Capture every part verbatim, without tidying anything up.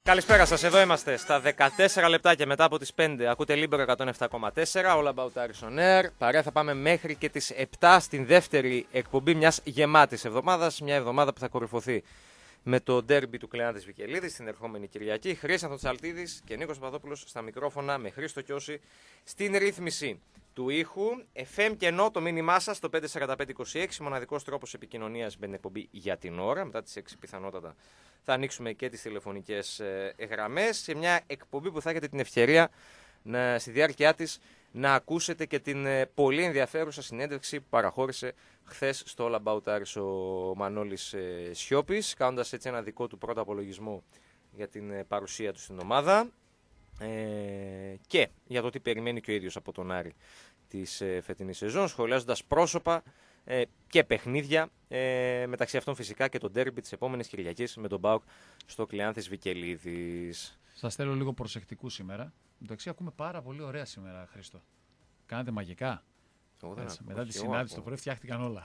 Καλησπέρα σας, εδώ είμαστε στα δεκατέσσερα λεπτάκια μετά από τις πέντε. Ακούτε Libero εκατόν επτά κόμμα τέσσερα, All About Aris on Air. Παρέα θα πάμε μέχρι και τις επτά στην δεύτερη εκπομπή μιας γεμάτης εβδομάδας. Μια εβδομάδα που θα κορυφωθεί με το ντέρμπι του Κλεάνθης Βικελίδης την ερχόμενη Κυριακή. Χρήστος Τσαλτίδης και Νίκος Παπαδόπουλος στα μικρόφωνα, με Χρήστο Κιώση στην ρύθμιση του ήχου. εφ εμ και ενώ το μήνυμά σας στο πέντε τέσσερα πέντε είκοσι έξι, μοναδικός τρόπος επικοινωνίας με την εκπομπή για την ώρα. Μετά τις έξι πιθανότατα θα ανοίξουμε και τις τηλεφωνικές ε, γραμμές σε μια εκπομπή που θα έχετε την ευκαιρία να, στη διάρκεια της να ακούσετε και την ε, πολύ ενδιαφέρουσα συνέντευξη που παραχώρησε χθες στο All About Aris ο Μανώλης ε, Σιώπης, κάνοντας έτσι ένα δικό του πρώτο απολογισμό για την ε, παρουσία του στην ομάδα ε, και για το τι περιμένει και ο ίδιος από τον Άρη της ε, φετινής σεζόν, σχολιάζοντας πρόσωπα ε, και παιχνίδια, ε, μεταξύ αυτών φυσικά και το ντέρμπι της επόμενης Κυριακής με τον ΠΑΟΚ στο Κλεάνθης Βικελίδης. Σας θέλω λίγο προσεκτικού σήμερα. Εντάξει, ακούμε πάρα πολύ ωραία σήμερα, Χρήστο. Κάνετε μαγικά. Δεν Έτσι, ακούω, μετά τη όχι, συνάντηση το ακούω. πρωί φτιάχτηκαν όλα.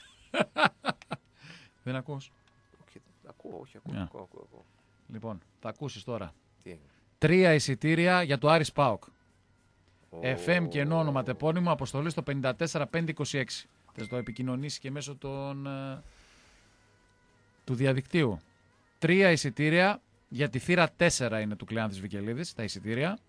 Δεν ακούς? Όχι, ακούω, όχι, ακούω, Yeah. ακούω, ακούω, ακούω. Λοιπόν, θα ακούσεις τώρα. Τι έγινε? Τρία εισιτήρια για το Άρης ΠΑΟΚ. Ο- εφ εμ και ενώ ονοματεπώνυμο, αποστολή στο πέντε τέσσερα πέντε είκοσι έξι. Θα το επικοινωνήσει και μέσω των, ε, του διαδικτύου. Τρία εισιτήρια για τη θύρα τέσσερα είναι του Κλεάνθης Βικελίδης, τα εισιτήρια.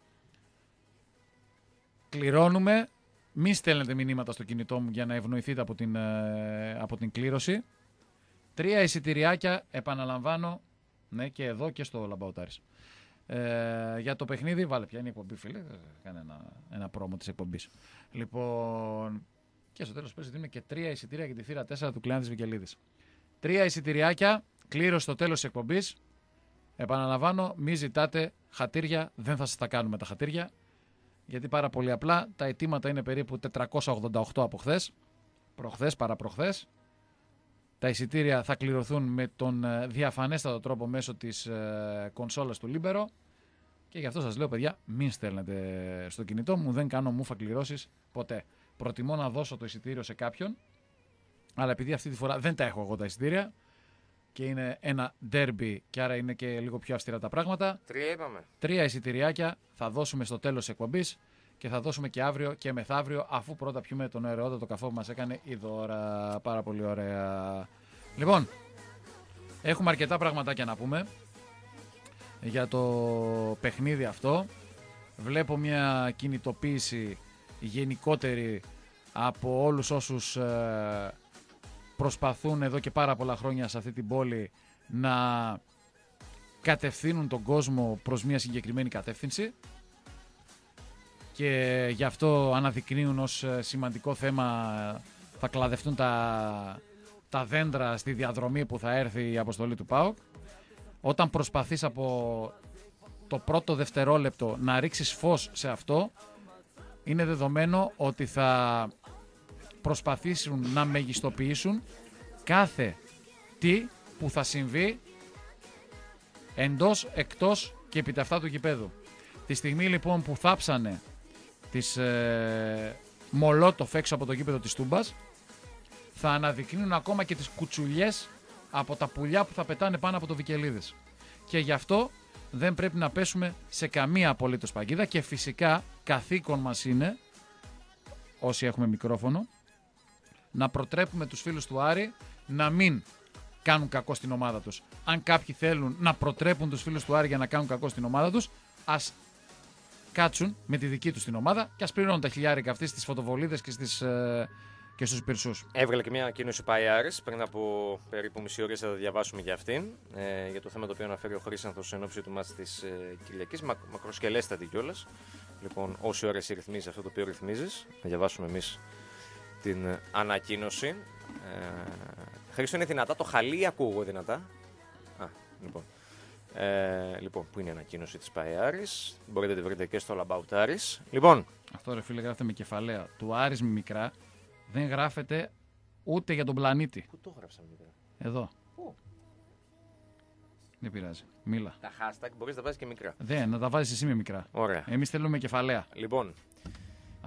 Κληρώνουμε. Μην στέλνετε μηνύματα στο κινητό μου για να ευνοηθείτε από την, ε, από την κλήρωση. Τρία εισιτηριάκια, επαναλαμβάνω, ναι, και εδώ και στο Λαμπαουτάρης. Ε, για το παιχνίδι, βάλε πια είναι η εκπομπή, φίλε. Κάνε ένα, ένα πρόμο της εκπομπής. Λοιπόν, και στο τέλος πες δίνουμε και τρία εισιτήρια για τη θύρα τέσσερα του Κλεάνθης Βικελίδης. Τρία εισιτηριάκια, κλήρωση στο τέλος της εκπομπής. Επαναλαμβάνω, μην ζητάτε χατήρια, δεν θα σας τα κάνουμε τα χατήρια. Γιατί πάρα πολύ απλά τα αιτήματα είναι περίπου τετρακόσια ογδόντα οκτώ από χθες, προχθές, παραπροχθές. Τα εισιτήρια θα κληρωθούν με τον ε, διαφανέστατο τρόπο μέσω της ε, κονσόλας του Libero. Και γι' αυτό σας λέω, παιδιά, μην στέλνετε στο κινητό μου, δεν κάνω μούφα κληρώσεις ποτέ. Προτιμώ να δώσω το εισιτήριο σε κάποιον, αλλά επειδή αυτή τη φορά δεν τα έχω εγώ τα εισιτήρια και είναι ένα derby και άρα είναι και λίγο πιο αυστηρά τα πράγματα, Τρία είπαμε. τρία εισιτηριάκια θα δώσουμε στο τέλος της εκπομπής και θα δώσουμε και αύριο και μεθαύριο, αφού πρώτα πιούμε τον ωραιότατο καφέ που μας έκανε η Δώρα. Πάρα πολύ ωραία. Λοιπόν, έχουμε αρκετά πραγματάκια να πούμε για το παιχνίδι αυτό. Βλέπω μια κινητοποίηση γενικότερη από όλους όσους ε, προσπαθούν εδώ και πάρα πολλά χρόνια σε αυτή την πόλη να κατευθύνουν τον κόσμο προς μια συγκεκριμένη κατεύθυνση και γι' αυτό αναδεικνύουν ως σημαντικό θέμα, θα κλαδευτούν τα, τα δέντρα στη διαδρομή που θα έρθει η αποστολή του ΠΑΟΚ. Όταν προσπαθείς από το πρώτο δευτερόλεπτο να ρίξεις φως σε αυτό, είναι δεδομένο ότι θα προσπαθήσουν να μεγιστοποιήσουν κάθε τι που θα συμβεί εντός, εκτός και επί τα αυτά του γηπέδου. Τη στιγμή λοιπόν που θάψανε τις ε, μολότοφ έξω από το γήπεδο της Τούμπας, θα αναδεικνύουν ακόμα και τις κουτσουλιές από τα πουλιά που θα πετάνε πάνω από το Βικελίδης. Και γι' αυτό δεν πρέπει να πέσουμε σε καμία απολύτως παγίδα και φυσικά καθήκον μας είναι, όσοι έχουμε μικρόφωνο, να προτρέπουμε τους φίλους του Άρη να μην κάνουν κακό στην ομάδα τους. Αν κάποιοι θέλουν να προτρέπουν τους φίλους του Άρη για να κάνουν κακό στην ομάδα τους, ας κάτσουν με τη δική τους την ομάδα και ας πληρώνουν τα χιλιάρικα αυτές στις φωτοβολίδες και, στις, ε, και στους πυρσούς. Έβγαλε και μια ανακοίνωση πάει Άρης πριν από περίπου μισή ώρα, θα τα διαβάσουμε για αυτήν. Ε, για το θέμα το οποίο αναφέρει ο Χρήστος εν ώψη του μάτς της ε, Κυριακής. Μα, μακροσκελέστατη κιόλας. Λοιπόν, όση ώρα εσύ ρυθμίζεις αυτό το οποίο ρυθμίζεις, θα διαβάσουμε εμείς την ε, ανακοίνωση. Ε, Χρήστο, είναι δυνατά το χαλί, ακούω δυνατά. Α, λοιπόν. Ε, λοιπόν, που είναι η ανακοίνωση της ΠΑΕ Άρης. Μπορείτε να τη βρείτε και στο All About Aris. Λοιπόν. Αυτό ρε φίλε γράφεται με κεφαλαία. Του Άρης με μικρά δεν γράφεται ούτε για τον πλανήτη. Πού το έγραψα μικρά? Εδώ. Πού? Δεν πειράζει. Μίλα. Τα hashtag μπορείς να τα βάζεις και μικρά. Δεν, να τα βάζεις εσύ με μικρά. Ωραία. Εμείς θέλουμε κεφαλαία. Λοιπόν.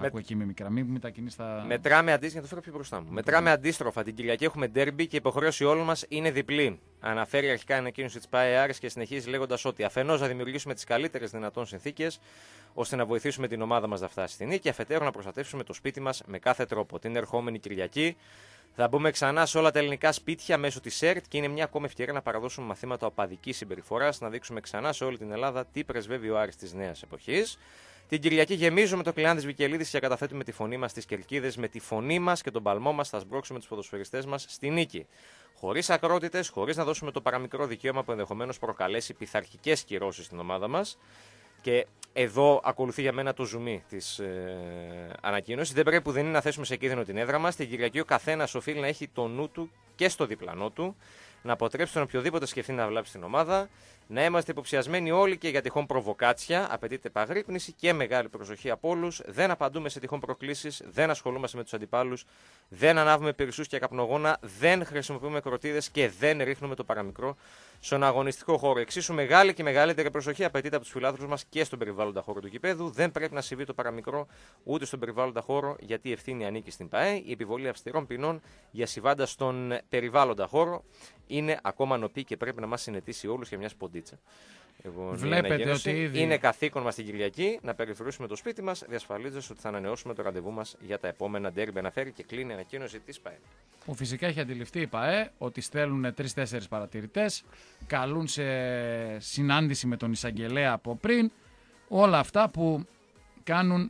Με... Άκου εκεί με μικρά, μην μετακινείς τα... Μετράμε αντίστροφα, να το φέρω πιο μπροστά μου. Μετράμε αντίστροφα. Την Κυριακή έχουμε ντέρμπι και η υποχρέωση όλων μας είναι διπλή. Αναφέρει αρχικά η ανακοίνωση της ΠΑΕ Άρης και συνεχίζει λέγοντας ότι αφενός να δημιουργήσουμε τις καλύτερες δυνατόν συνθήκες ώστε να βοηθήσουμε την ομάδα μας να φτάσει στη νίκη, αφετέρου να προστατεύσουμε το σπίτι μας με κάθε τρόπο. Την ερχόμενη Κυριακή θα μπούμε ξανά σε όλα τα ελληνικά σπίτια μέσω της ΕΡΤ και είναι μια ακόμα ευκαιρία να παραδώσουμε μαθήματα οπαδικής συμπεριφοράς, να δείξουμε ξανά σε όλη την Ελλάδα τι πρεσβεύει ο Άρης της νέας εποχής. Την Κυριακή γεμίζουμε το Κλεάνθης Βικελίδης και καταθέτουμε τη φωνή μας στις κερκίδες. Με τη φωνή μας και τον παλμό μας θα σμπρώξουμε τους ποδοσφαιριστές μας στη νίκη. Χωρίς ακρότητες, χωρίς να δώσουμε το παραμικρό δικαίωμα που ενδεχομένως προκαλέσει πειθαρχικές κυρώσεις στην ομάδα μας. Και εδώ ακολουθεί για μένα το ζουμί της ε, ανακοίνωσης. Δεν πρέπει που δεν είναι να θέσουμε σε κίνδυνο την έδρα μας. Την Κυριακή ο καθένας οφείλει να έχει το νου του και στο διπλανό του, να αποτρέψει τον οποιοδήποτε σκεφτεί να βλάψει την ομάδα, να είμαστε υποψιασμένοι όλοι και για τυχόν προβοκάτσια. Απαιτείται επαγρύπνηση και μεγάλη προσοχή από όλους. Δεν απαντούμε σε τυχόν προκλήσεις, δεν ασχολούμαστε με τους αντιπάλους, δεν ανάβουμε πυρσούς και καπνογόνα, δεν χρησιμοποιούμε κροτίδες και δεν ρίχνουμε το παραμικρό στον αγωνιστικό χώρο. Εξίσου μεγάλη και μεγαλύτερη προσοχή απαιτείται από τους φιλάθλους μας και στον περιβάλλοντα χώρο του γηπέδου. Δεν πρέπει να συμβεί το παραμικρό ούτε στον περιβάλλοντα χώρο, γιατί η ευθύνη ανήκει στην ΠΑΕ. Η επιβολή αυστηρών ποινών για συμβάντα στον περιβάλλοντα χώρο είναι ακόμα νοπή και πρέπει να μας συνετίσει όλους για μια σποντίτσα. Εγώ, Βλέπετε ότι ήδη... είναι καθήκον μας την Κυριακή να περιφερούσουμε το σπίτι μας, διασφαλίζοντας ότι θα ανανεώσουμε το ραντεβού μας για τα επόμενα ντέρμπι. Αναφέρει και κλείνει η ανακοίνωση της ΠΑΕ. Που φυσικά έχει αντιληφθεί η ΠΑΕ ότι στέλνουν τρεις-τέσσερις παρατηρητές, καλούν σε συνάντηση με τον εισαγγελέα από πριν. Όλα αυτά που κάνουν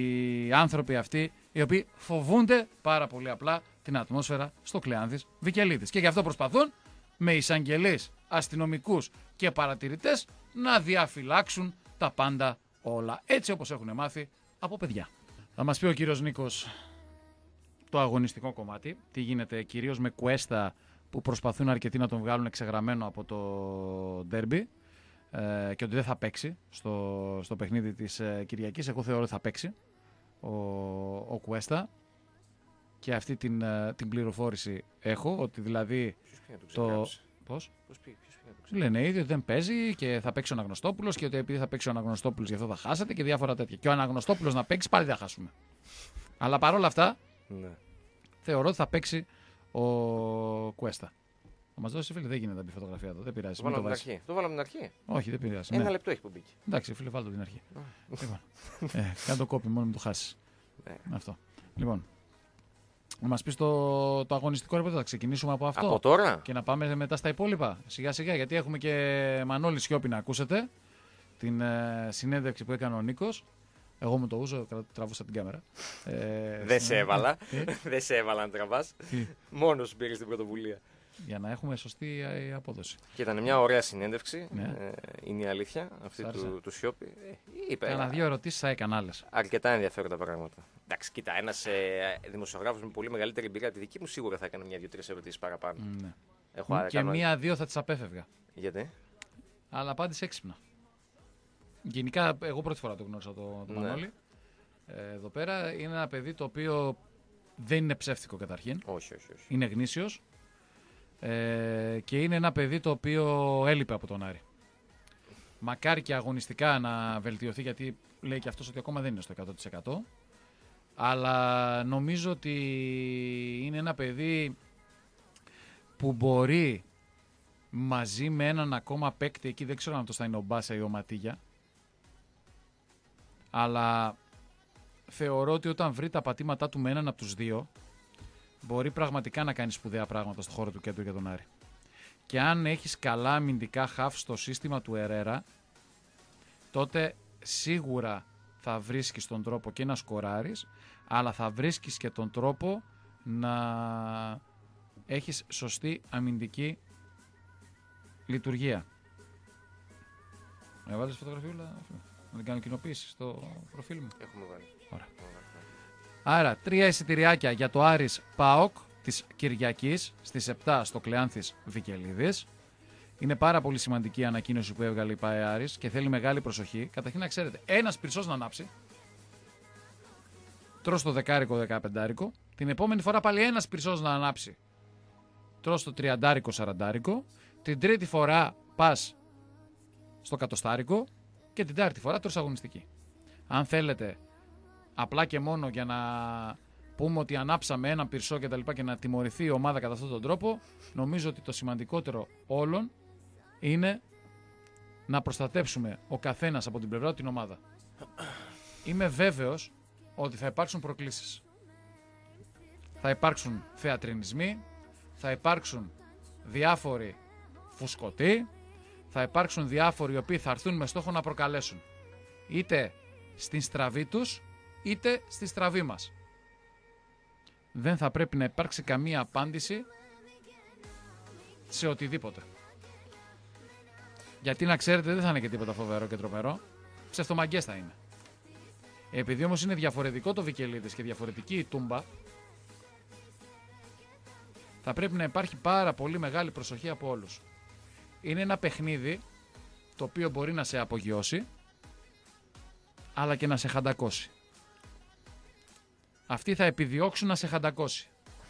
οι άνθρωποι αυτοί, οι οποίοι φοβούνται πάρα πολύ απλά την ατμόσφαιρα στο Κλεάνθης Βικελίδης. Και γι' αυτό προσπαθούν με εισαγγελείς, αστυνομικούς και παρατηρητές να διαφυλάξουν τα πάντα όλα. Έτσι όπως έχουν μάθει από παιδιά. Θα μας πει ο κύριος Νίκος το αγωνιστικό κομμάτι, τι γίνεται κυρίως με Κουέστα που προσπαθούν αρκετοί να τον βγάλουν εξεγραμμένο από το ντέρμπι ε, και ότι δεν θα παίξει στο, στο παιχνίδι της ε, Κυριακής. Εγώ θεωρώ ότι θα παίξει ο, ο Κουέστα και αυτή την, ε, την πληροφόρηση έχω, ότι δηλαδή το... Πώς? Πώς πήγε, λένε ήδη ότι δεν παίζει και θα παίξει ο Αναγνωστόπουλος και ότι επειδή θα παίξει ο Αναγνωστόπουλος γι' αυτό θα χάσετε και διάφορα τέτοια. Και ο Αναγνωστόπουλος να παίξει πάλι δεν θα χάσουμε. Αλλά παρόλα αυτά ναι. Θεωρώ ότι θα παίξει ο Κουέστα. Θα μας δώσει φίλε, δεν γίνεται να μπει φωτογραφία εδώ, δεν πειράζει. Το βάλαμε την αρχή. Το βάλαμε την αρχή. Όχι, δεν πειράζει. Ένα ναι. λεπτό έχει που μπήκε. Εντάξει, φίλε, βάλτε την αρχή. Λοιπόν, ε, κάνε το κόπι μόνο μην το χάσει. Ναι. Αυτό. Λοιπόν. Να μας πεις το, το αγωνιστικό ρεπορτάζ, θα ξεκινήσουμε από αυτό. Από τώρα. Και να πάμε μετά στα υπόλοιπα. Σιγά σιγά, γιατί έχουμε και Μανώλη Σιώπη να ακούσετε. Την ε, συνέντευξη που έκανε ο Νίκος. Εγώ με το ούζο, τραβούσα την κάμερα. Ε, Δεν σε έβαλα. Δεν σε έβαλα να τραβάς. Μόνος σου πήρες την πρωτοβουλία. Για να έχουμε σωστή απόδοση. Και ήταν μια ωραία συνέντευξη. Ναι. Ε, είναι η αλήθεια αυτή του, του Σιώπη. Ε, Κάνα δύο ερωτήσεις, θα έκανα άλλες. Αρκετά ενδιαφέροντα πράγματα. Εντάξει, κοίτα, ένας ε, δημοσιογράφος με πολύ μεγαλύτερη εμπειρία από τη δική μου σίγουρα θα έκανε μια-δύο-τρεις ερωτήσεις παραπάνω. Ναι. Έχω και μία-δύο θα τις απέφευγα. Γιατί? Αλλά απάντησε έξυπνα. Γενικά, εγώ πρώτη φορά το γνώρισα το, το ναι. Μανώλη. Ε, εδώ πέρα είναι ένα παιδί το οποίο δεν είναι ψεύτικο καταρχήν. Όχι, όχι, όχι. Είναι γνήσιος. Ε, και είναι ένα παιδί το οποίο έλειπε από τον Άρη. Μακάρι και αγωνιστικά να βελτιωθεί, γιατί λέει και αυτός ότι ακόμα δεν είναι στο εκατό τοις εκατό. Αλλά νομίζω ότι είναι ένα παιδί που μπορεί μαζί με έναν ακόμα παίκτη, εκεί δεν ξέρω αν αυτό θα είναι ο Μπάσα ή ο Ματίγια, αλλά θεωρώ ότι όταν βρει τα πατήματά του με έναν από τους δύο, μπορεί πραγματικά να κάνει σπουδαία πράγματα στο χώρο του κέντρου για τον Άρη. Και αν έχεις καλά αμυντικά χαφ στο σύστημα του Ερέρα, τότε σίγουρα θα βρίσκεις τον τρόπο και να σκοράρεις, αλλά θα βρίσκεις και τον τρόπο να έχεις σωστή αμυντική λειτουργία. Με βάλεις φωτογραφιούλα, να την κάνω κοινοποίηση στο προφίλ μου. Έχουμε βάλει. Ωραία. Άρα, τρία εισιτηριάκια για το Άρης ΠΑΟΚ της Κυριακής στις επτά στο Κλεάνθης Βικελίδης. Είναι πάρα πολύ σημαντική η ανακοίνωση που έβγαλε η ΠΑΕ Άρης και θέλει μεγάλη προσοχή. Καταρχήν να ξέρετε, ένας πυρσός να ανάψει. Τρως το δεκάρικο δεκαπεντάρικο. Την επόμενη φορά πάλι ένας πυρσός να ανάψει. Τρως το τριαντάρικο σαραντάρικο. Την τρίτη φορά πας στο κατοστάρικο. Και την τάρτη φορά τρως αγωνιστική. Αν θέλετε απλά και μόνο για να πούμε ότι ανάψαμε έναν πυρσό και τα λοιπά και να τιμωρηθεί η ομάδα κατά αυτόν τον τρόπο, νομίζω ότι το σημαντικότερο όλων είναι να προστατέψουμε ο καθένας από την πλευρά του την ομάδα. Είμαι βέβαιος ότι θα υπάρξουν προκλήσεις. Θα υπάρξουν θεατρινισμοί, θα υπάρξουν διάφοροι φουσκωτοί, θα υπάρξουν διάφοροι οι οποίοι θα έρθουν με στόχο να προκαλέσουν. Είτε στην στραβή τους, είτε στη στραβή μας. Δεν θα πρέπει να υπάρξει καμία απάντηση σε οτιδήποτε. Γιατί να ξέρετε δεν θα είναι και τίποτα φοβερό και τρομερό. Ψευτομαγκές θα είναι. Επειδή όμως είναι διαφορετικό το Βικελίδης και διαφορετική η Τούμπα, θα πρέπει να υπάρχει πάρα πολύ μεγάλη προσοχή από όλους. Είναι ένα παιχνίδι το οποίο μπορεί να σε απογειώσει, αλλά και να σε χαντακώσει. Αυτοί θα επιδιώξουν να σε χαντακώσει.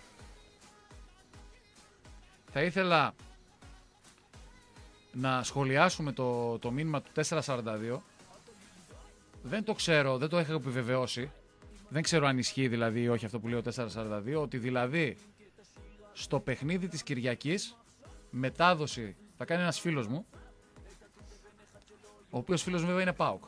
Θα ήθελα να σχολιάσουμε το, το μήνυμα του τετρακόσια σαράντα δύο. Δεν το ξέρω, δεν το έχω επιβεβαιώσει. Δεν ξέρω αν ισχύει δηλαδή ή όχι αυτό που λέει ο τετρακόσια σαράντα δύο. Ότι δηλαδή στο παιχνίδι της Κυριακής μετάδοση θα κάνει ένας φίλος μου, ο οποίος φίλος μου βέβαια είναι ΠΑΟΚ.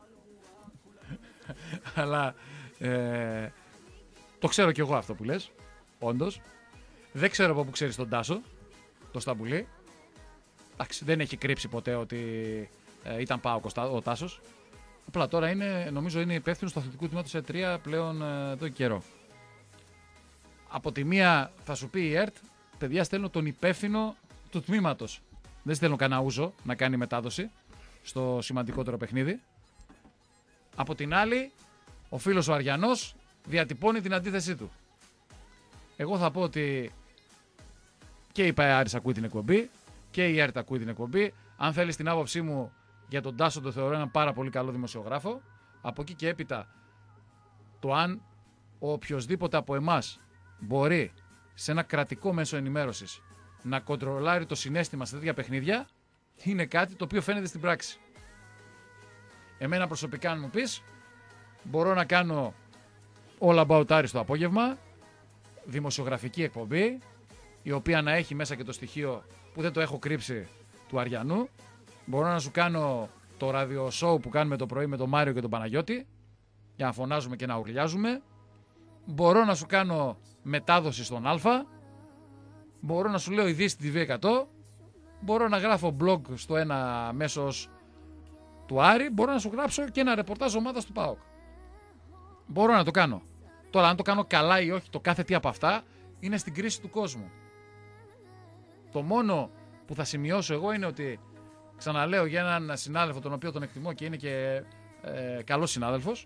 Αλλά ε, το ξέρω κι εγώ αυτό που λες, όντως. Δεν ξέρω από πού ξέρεις τον Τάσο, το Σταμπουλή. Εντάξει, δεν έχει κρύψει ποτέ ότι ε, ήταν ΠΑΟΚ ο Τάσος. Απλά τώρα είναι, νομίζω είναι υπεύθυνος του αθλητικού τμήματος ΕΤ τρία πλέον ε, εδώ και καιρό. Από τη μία θα σου πει η ΕΡΤ, παιδιά στέλνω τον υπεύθυνο του τμήματος. Δεν στέλνω κανένα ούζο να κάνει μετάδοση στο σημαντικότερο παιχνίδι. Από την άλλη, ο φίλος ο Αριανός διατυπώνει την αντίθεσή του. Εγώ θα πω ότι και η ΠΑΕΑΡΙΣ ακούει την εκπομπή και η ΕΡΤ ακούει την εκπομπή. Αν θέλεις την άποψή μου για τον Τάσο, το θεωρώ έναν πάρα πολύ καλό δημοσιογράφο. Από εκεί και έπειτα, το αν ο οποιοσδήποτε από εμάς μπορεί σε ένα κρατικό μέσο ενημέρωσης να κοντρολάρει το συναίσθημα σε τέτοια παιχνίδια, είναι κάτι το οποίο φαίνεται στην πράξη. Εμένα προσωπικά, αν μου πεις, μπορώ να κάνω All About Aris το απόγευμα, δημοσιογραφική εκπομπή, η οποία να έχει μέσα και το στοιχείο που δεν το έχω κρύψει του Αριανού. Μπορώ να σου κάνω το radio show που κάνουμε το πρωί με τον Μάριο και τον Παναγιώτη, για να φωνάζουμε και να ουρλιάζουμε. Μπορώ να σου κάνω μετάδοση στον Α. Μπορώ να σου λέω ειδήσεις στη τι βι εκατό. Μπορώ να γράφω blog στο ένα μέσος του Άρη. Μπορώ να σου γράψω και ένα ρεπορτάζ ομάδας του ΠΑΟΚ. Μπορώ να το κάνω. Τώρα, αν το κάνω καλά ή όχι, το κάθε τι από αυτά είναι στην κρίση του κόσμου. Το μόνο που θα σημειώσω εγώ είναι ότι, ξαναλέω για έναν συνάδελφο τον οποίο τον εκτιμώ και είναι και ε, καλός συνάδελφος,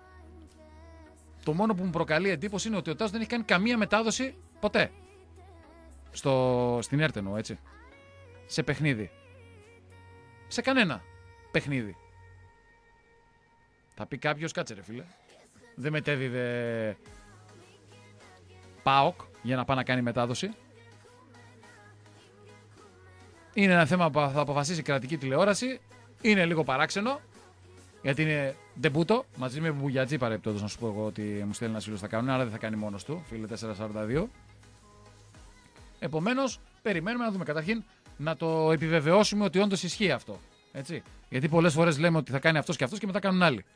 το μόνο που μου προκαλεί εντύπωση είναι ότι ο Τάσος δεν έχει κάνει καμία μετάδοση ποτέ. Στο, στην ΕΡΤ εννοώ, έτσι. Σε παιχνίδι. Σε κανένα παιχνίδι. Θα πει κάποιος, κάτσε ρε φίλε, δεν μετέδιδε ΠΑΟΚ για να πάει να κάνει μετάδοση. Είναι ένα θέμα που θα αποφασίσει η κρατική τηλεόραση. Είναι λίγο παράξενο, γιατί είναι ντεμπούτο. Μαζί με Μπουγιατζή παρεπτόντως να σου πω εγώ ότι μου στέλνει ένα φίλο θα κάνουν, αλλά δεν θα κάνει μόνος του, φίλε τετρακόσια σαράντα δύο. Επομένως, περιμένουμε να δούμε. Καταρχήν, να το επιβεβαιώσουμε ότι όντως ισχύει αυτό. Έτσι. Γιατί πολλές φορές λέμε ότι θα κάνει αυτός και αυτός και μετά κάνουν άλλοι.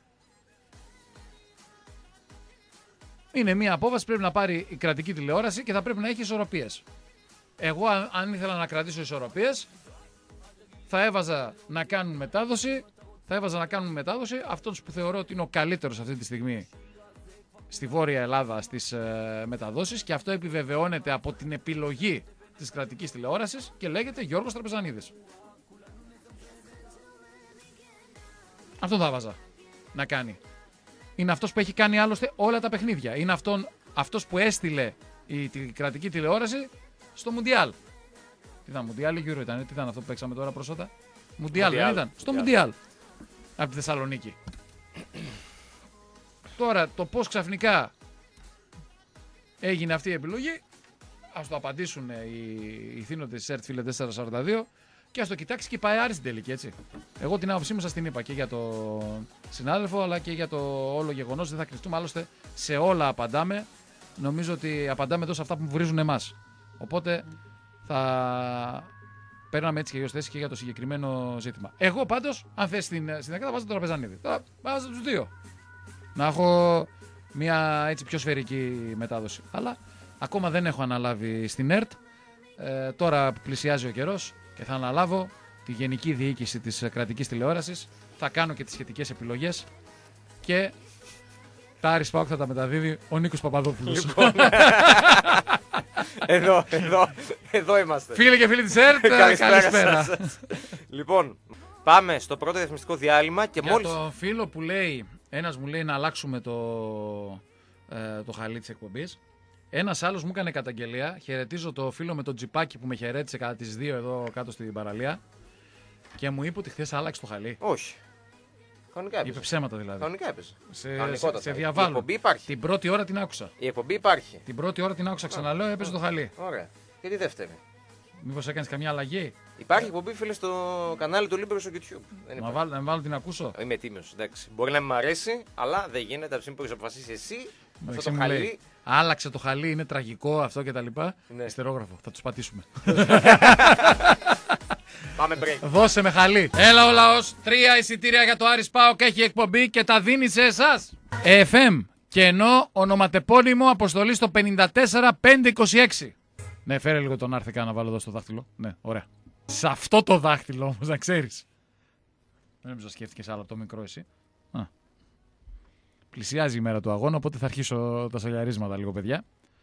Είναι μια απόφαση που πρέπει να πάρει η κρατική τηλεόραση και θα πρέπει να έχει ισορροπίες. Εγώ, αν ήθελα να κρατήσω ισορροπίες, θα έβαζα να κάνουν μετάδοση. Θα έβαζα να κάνουν μετάδοση αυτός που θεωρώ ότι είναι ο καλύτερος αυτή τη στιγμή στη Βόρεια Ελλάδα στις ε, μεταδόσεις, και αυτό επιβεβαιώνεται από την επιλογή της κρατικής τηλεόρασης και λέγεται Γιώργος Τραπεζανίδης. Αυτό θα βάζα να κάνει. Είναι αυτός που έχει κάνει άλλωστε όλα τα παιχνίδια. Είναι αυτόν, αυτός που έστειλε η, η κρατική τηλεόραση στο Μουντιάλ. Τι ήταν, Μουντιάλ ή Euro ήταν, τι ήταν αυτό που παίξαμε τώρα πρόσφατα? Μουντιάλ δεν ήταν? Στο Μουντιάλ. Από τη Θεσσαλονίκη. Τώρα το πώς ξαφνικά έγινε αυτή η επιλογή, ας το απαντήσουν οι, οι θύνοντες της ΕΡΤ, φίλε τετρακόσια σαράντα δύο. και ας το κοιτάξει και πάει Άρη στην τελική, έτσι. Εγώ την άποψή μου σας την είπα και για τον συνάδελφο, αλλά και για το όλο γεγονός. Δεν θα κρυφτούμε, άλλωστε σε όλα απαντάμε. Νομίζω ότι απαντάμε εδώ σε αυτά που βρίζουν εμάς. Οπότε θα παίρναμε έτσι και γιος θέση και για το συγκεκριμένο ζήτημα. Εγώ πάντως, αν θες στην συνέχεια, θα βάζω τον Τραπεζανίδη. Θα βάζω τους δύο. Να έχω μια έτσι πιο σφαιρική μετάδοση. Αλλά ακόμα δεν έχω αναλάβει στην ΕΡΤ. Ε, τώρα πλησιάζει ο καιρός και θα αναλάβω τη γενική διοίκηση της κρατικής τηλεόρασης. Θα κάνω και τις σχετικές επιλογές και τα Άρης ΠΑΟΚ θα τα μεταδίδει ο Νίκος Παπαδόπουλος. Λοιπόν, εδώ, εδώ, εδώ είμαστε. Φίλοι και φίλοι της ΕΡΤ, καλησπέρα. Λοιπόν, πάμε στο πρώτο διαφημιστικό διάλειμμα και για μόλις... το φίλο που λέει, ένας μου λέει να αλλάξουμε το, ε, το χαλί της εκπομπής. Ένας άλλος μου έκανε καταγγελία. Χαιρετίζω το φίλο με το τζιπάκι που με χαιρέτησε κατά τις δύο εδώ κάτω στην παραλία. Και μου είπε ότι χθες άλλαξε το χαλί. Όχι. Κανονικά έπαιζε. Είπε ψέματα δηλαδή. Κανονικά έπαιζε. Σε, σε, σε διαβάλλω. Η εκπομπή υπάρχει. Την πρώτη ώρα την άκουσα. Η εκπομπή υπάρχει. Την πρώτη ώρα την άκουσα. Ξαναλέω, έπαιζε το χαλί. Ωραία. Και τη δεύτερη. Μήπως έκανες καμιά αλλαγή. Υπάρχει εκπομπή, φίλε, στο κανάλι του Λίμπερο στο YouTube. Δεν Μα βάλω, να βάλω την ακούσω. Είμαι τίμιος, εντάξει. Μπορεί να μην μ' αρέσει, αλλά δεν γίνεται από τη στιγμή που έχει αποφασίσει εσύ. Αυτό το χαλί. Λέει, άλλαξε το χαλί, είναι τραγικό αυτό κτλ. Ναι. Ιστερόγραφο, θα τους πατήσουμε. Πάμε break. Δώσε με χαλί. Έλα ο λαός, τρία εισιτήρια για το Άρης ΠΑΟΚ έχει εκπομπή και τα δίνει σε εσάς. εφ εμ, κενό, ονοματεπώνυμο, αποστολή στο πενήντα τέσσερα πεντακόσια είκοσι έξι. Ναι, φέρε λίγο τον Άρθηκα να βάλω εδώ στο δάχτυλο. Ναι, ωραία. Σε αυτό το δάχτυλο όμως, να ξέρεις. Δεν νομίζω να σκέφτηκες άλλο από το μικρό εσύ. Α. Πλησιάζει η μέρα του αγώνα, οπότε θα αρχίσω τα σαλιαρίσματα λίγο, παιδιά.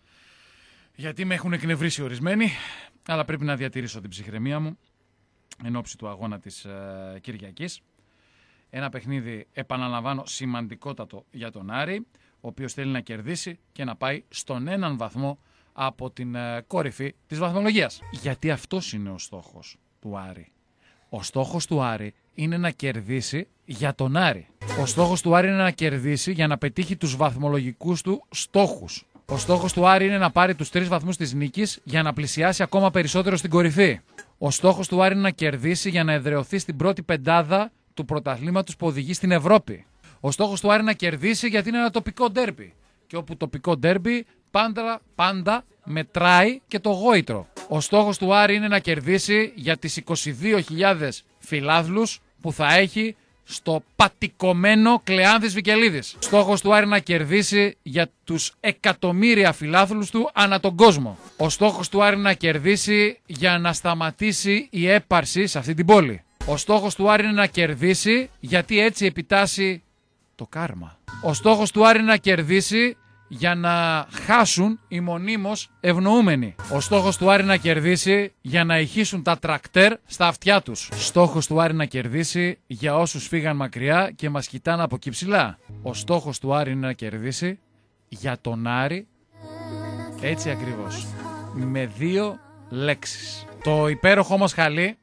Γιατί με έχουν εκνευρίσει ορισμένοι, αλλά πρέπει να διατηρήσω την ψυχραιμία μου εν ώψη του αγώνα της ε, Κυριακής. Ένα παιχνίδι, επαναλαμβάνω, σημαντικότατο για τον Άρη, ο οποίος θέλει να κερδίσει και να πάει στον έναν βαθμό από την ε, κορυφή της βαθμολογίας. Γιατί αυτός είναι ο στόχος του Άρη. Ο στόχος του Άρη είναι να κερδίσει για τον Άρη. Ο στόχος του Άρη είναι να κερδίσει για να πετύχει τους βαθμολογικούς του στόχους. Ο στόχος του Άρη είναι να πάρει τους τρεις βαθμούς της νίκης για να πλησιάσει ακόμα περισσότερο στην κορυφή. Ο στόχος του Άρη είναι να κερδίσει για να εδραιωθεί στην πρώτη πεντάδα του πρωταθλήματος που οδηγεί στην Ευρώπη. Ο στόχος του Άρη είναι να κερδίσει γιατί είναι ένα τοπικό ντέρμπι. Και όπου τοπικό ντέρμπι πάντα, πάντα μετράει και το γόητρο. Ο στόχος του Άρη είναι να κερδίσει για τις είκοσι δύο χιλιάδες φιλάθλους που θα έχει στο πατικωμένο Κλεάνθης Βικελίδης. Στόχος του Άρη να κερδίσει για τους εκατομμύρια φιλάθλους του ανά τον κόσμο. Ο στόχος του Άρη να κερδίσει για να σταματήσει η έπαρση σε αυτή την πόλη. Ο στόχος του Άρη είναι να κερδίσει γιατί έτσι επιτάσσει το κάρμα. Ο στόχος του Άρη είναι να κερδίσει για να χάσουν οι μονίμως ευνοούμενοι. Ο στόχος του Άρη να κερδίσει για να ηχήσουν τα τρακτέρ στα αυτιά τους. Στόχος του Άρη να κερδίσει για όσους φύγαν μακριά και μας κοιτάνε από εκεί ψηλά. Ο στόχος του Άρη είναι να κερδίσει για τον Άρη, έτσι ακριβώς, με δύο λέξεις. Το υπέροχο όμως χαλί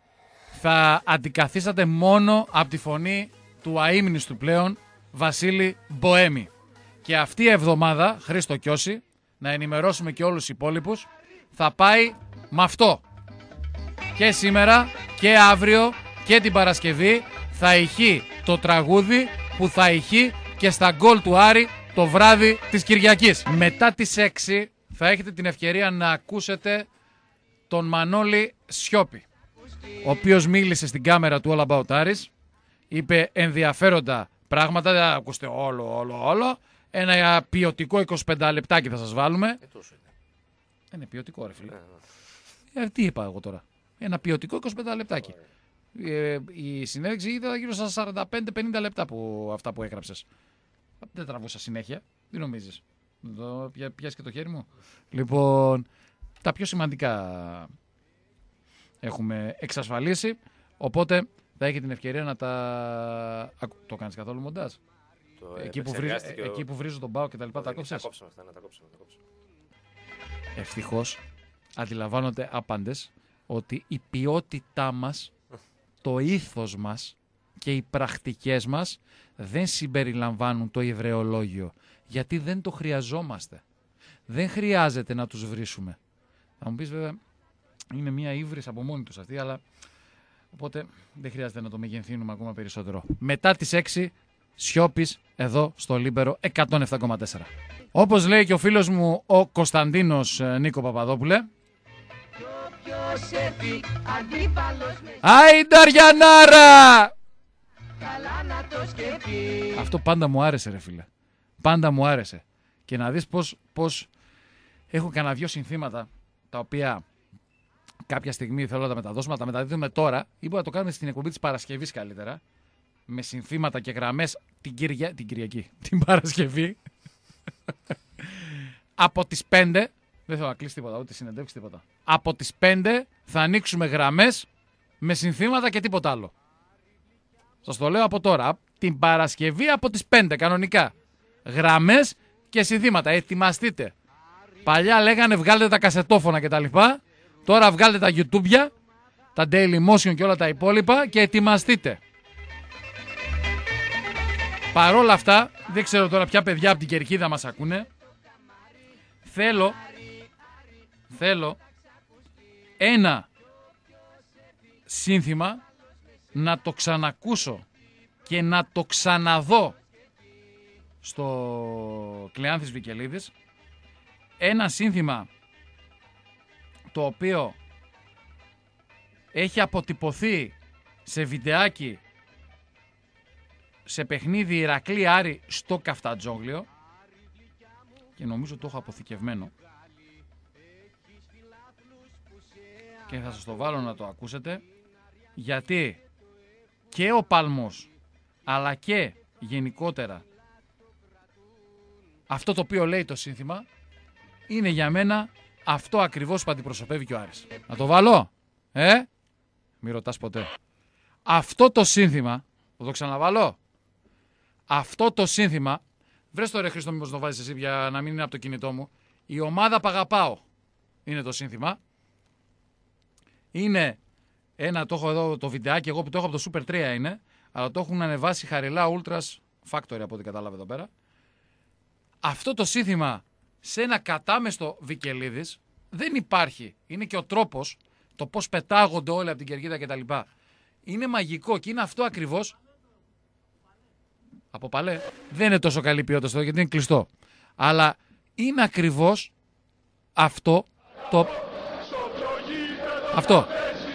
θα αντικαθίσταται μόνο από τη φωνή του αείμνηστου πλέον Βασίλη Μποέμη. Και αυτή η εβδομάδα, Χρήστο Κιώση, να ενημερώσουμε και όλους τους υπόλοιπους, θα πάει με αυτό. Και σήμερα και αύριο και την Παρασκευή θα ηχεί το τραγούδι που θα ηχεί και στα γκολ του Άρη το βράδυ της Κυριακής. Μετά τις έξι θα έχετε την ευκαιρία να ακούσετε τον Μανώλη Σιώπη, ο οποίος μίλησε στην κάμερα του All About Aris, είπε ενδιαφέροντα πράγματα, δεν θα ακούσετε όλο, όλο, όλο. Ένα ποιοτικό είκοσι πέντε λεπτάκι θα σας βάλουμε. Ε, τόσο είναι. Είναι ποιοτικό, ρε φίλε. Ε, τι είπα εγώ τώρα. Ένα ποιοτικό είκοσι πέντε λεπτάκι. Ε, η συνέντευξη ήταν γύρω στα σαράντα πέντε πενήντα λεπτά που, αυτά που έγραψες. Δεν τραβούσα συνέχεια. Τι νομίζεις. Εδώ πιάσει και το χέρι μου. Λοιπόν, τα πιο σημαντικά έχουμε εξασφαλίσει. Οπότε θα έχει την ευκαιρία να τα... Το κάνεις καθόλου μοντάζ. Εκεί που, βρίζω, ο... εκεί που βρίζω τον πάω και τα λοιπά, τα κόψες. Ευτυχώς αντιλαμβάνονται άπαντες ότι η ποιότητά μας, το ήθος μας και οι πρακτικές μας δεν συμπεριλαμβάνουν το ιδρεολόγιο. Γιατί δεν το χρειαζόμαστε. Δεν χρειάζεται να τους βρίσουμε. Θα μου πεις βέβαια, είναι μια ύβρις από μόνοι τους αυτή, αλλά Οπότε δεν χρειάζεται να το μεγενθύνουμε ακόμα περισσότερο. Μετά τις έξι, σιώπης εδώ στο Λίμπερο εκατόν επτά κόμμα τέσσερα. Όπως λέει και ο φίλος μου ο Κωνσταντίνος Νίκο Παπαδόπουλε. Άιντε Αριανάρα! Αυτό πάντα μου άρεσε ρε φίλε. Πάντα μου άρεσε. Και να δεις πως, πως έχω κανένα δυο συνθήματα τα οποία κάποια στιγμή θέλω να τα μεταδώσουμε, να τα μεταδίδουμε τώρα ή μπορεί να το κάνουμε στην εκπομπή της Παρασκευής καλύτερα. Με συνθήματα και γραμμές την, Κυρια... την Κυριακή, την Παρασκευή. Από τις πέντε, δεν θέλω να κλείσει τίποτα, ούτε συνεντεύξει τίποτα. Από τις πέντε θα ανοίξουμε γραμμές με συνθήματα και τίποτα άλλο. Σας το λέω από τώρα. Την Παρασκευή από τις πέντε κανονικά. Γραμμές και συνθήματα. Ετοιμαστείτε. Παλιά λέγανε βγάλετε τα κασετόφωνα κτλ. Τώρα βγάλετε τα YouTube'ια, τα Dailymotion και όλα τα υπόλοιπα και ετοιμαστείτε. Παρόλα αυτά, δεν ξέρω τώρα ποια παιδιά από την Κερκίδα μας ακούνε. Θέλω, θέλω ένα σύνθημα να το ξανακούσω και να το ξαναδώ στο Κλεάνθης Βικελίδης. Ένα σύνθημα το οποίο έχει αποτυπωθεί σε βιντεάκι σε παιχνίδι Ηρακλή Άρη στο Καφτατζόγλιο και νομίζω το έχω αποθηκευμένο και θα σας το βάλω να το ακούσετε, γιατί και ο Παλμός αλλά και γενικότερα αυτό το οποίο λέει το σύνθημα είναι για μένα αυτό ακριβώς που αντιπροσωπεύει και ο Άρης. Να το βάλω, ε, μη ρωτάς ποτέ. Αυτό το σύνθημα, θα το ξαναβάλω. Αυτό το σύνθημα, βρες το ρε Χρήστο μήπως το βάζεις εσύ για να μην είναι από το κινητό μου. Η ομάδα που αγαπάω είναι το σύνθημα. Είναι ένα, το έχω εδώ το βιντεάκι, εγώ που το έχω από το Super τρία είναι, αλλά το έχουν ανεβάσει Χαριλά Ultras Factory από ό,τι κατάλαβε εδώ πέρα. Αυτό το σύνθημα σε ένα κατάμεστο Βικελίδης δεν υπάρχει. Είναι και ο τρόπος, το πώς πετάγονται όλοι από την κερκίδα κτλ. Είναι μαγικό και είναι αυτό ακριβώς. Από παλέ δεν είναι τόσο καλή ποιότητα αυτό γιατί είναι κλειστό. Αλλά είναι ακριβώς αυτό το... Αυτό.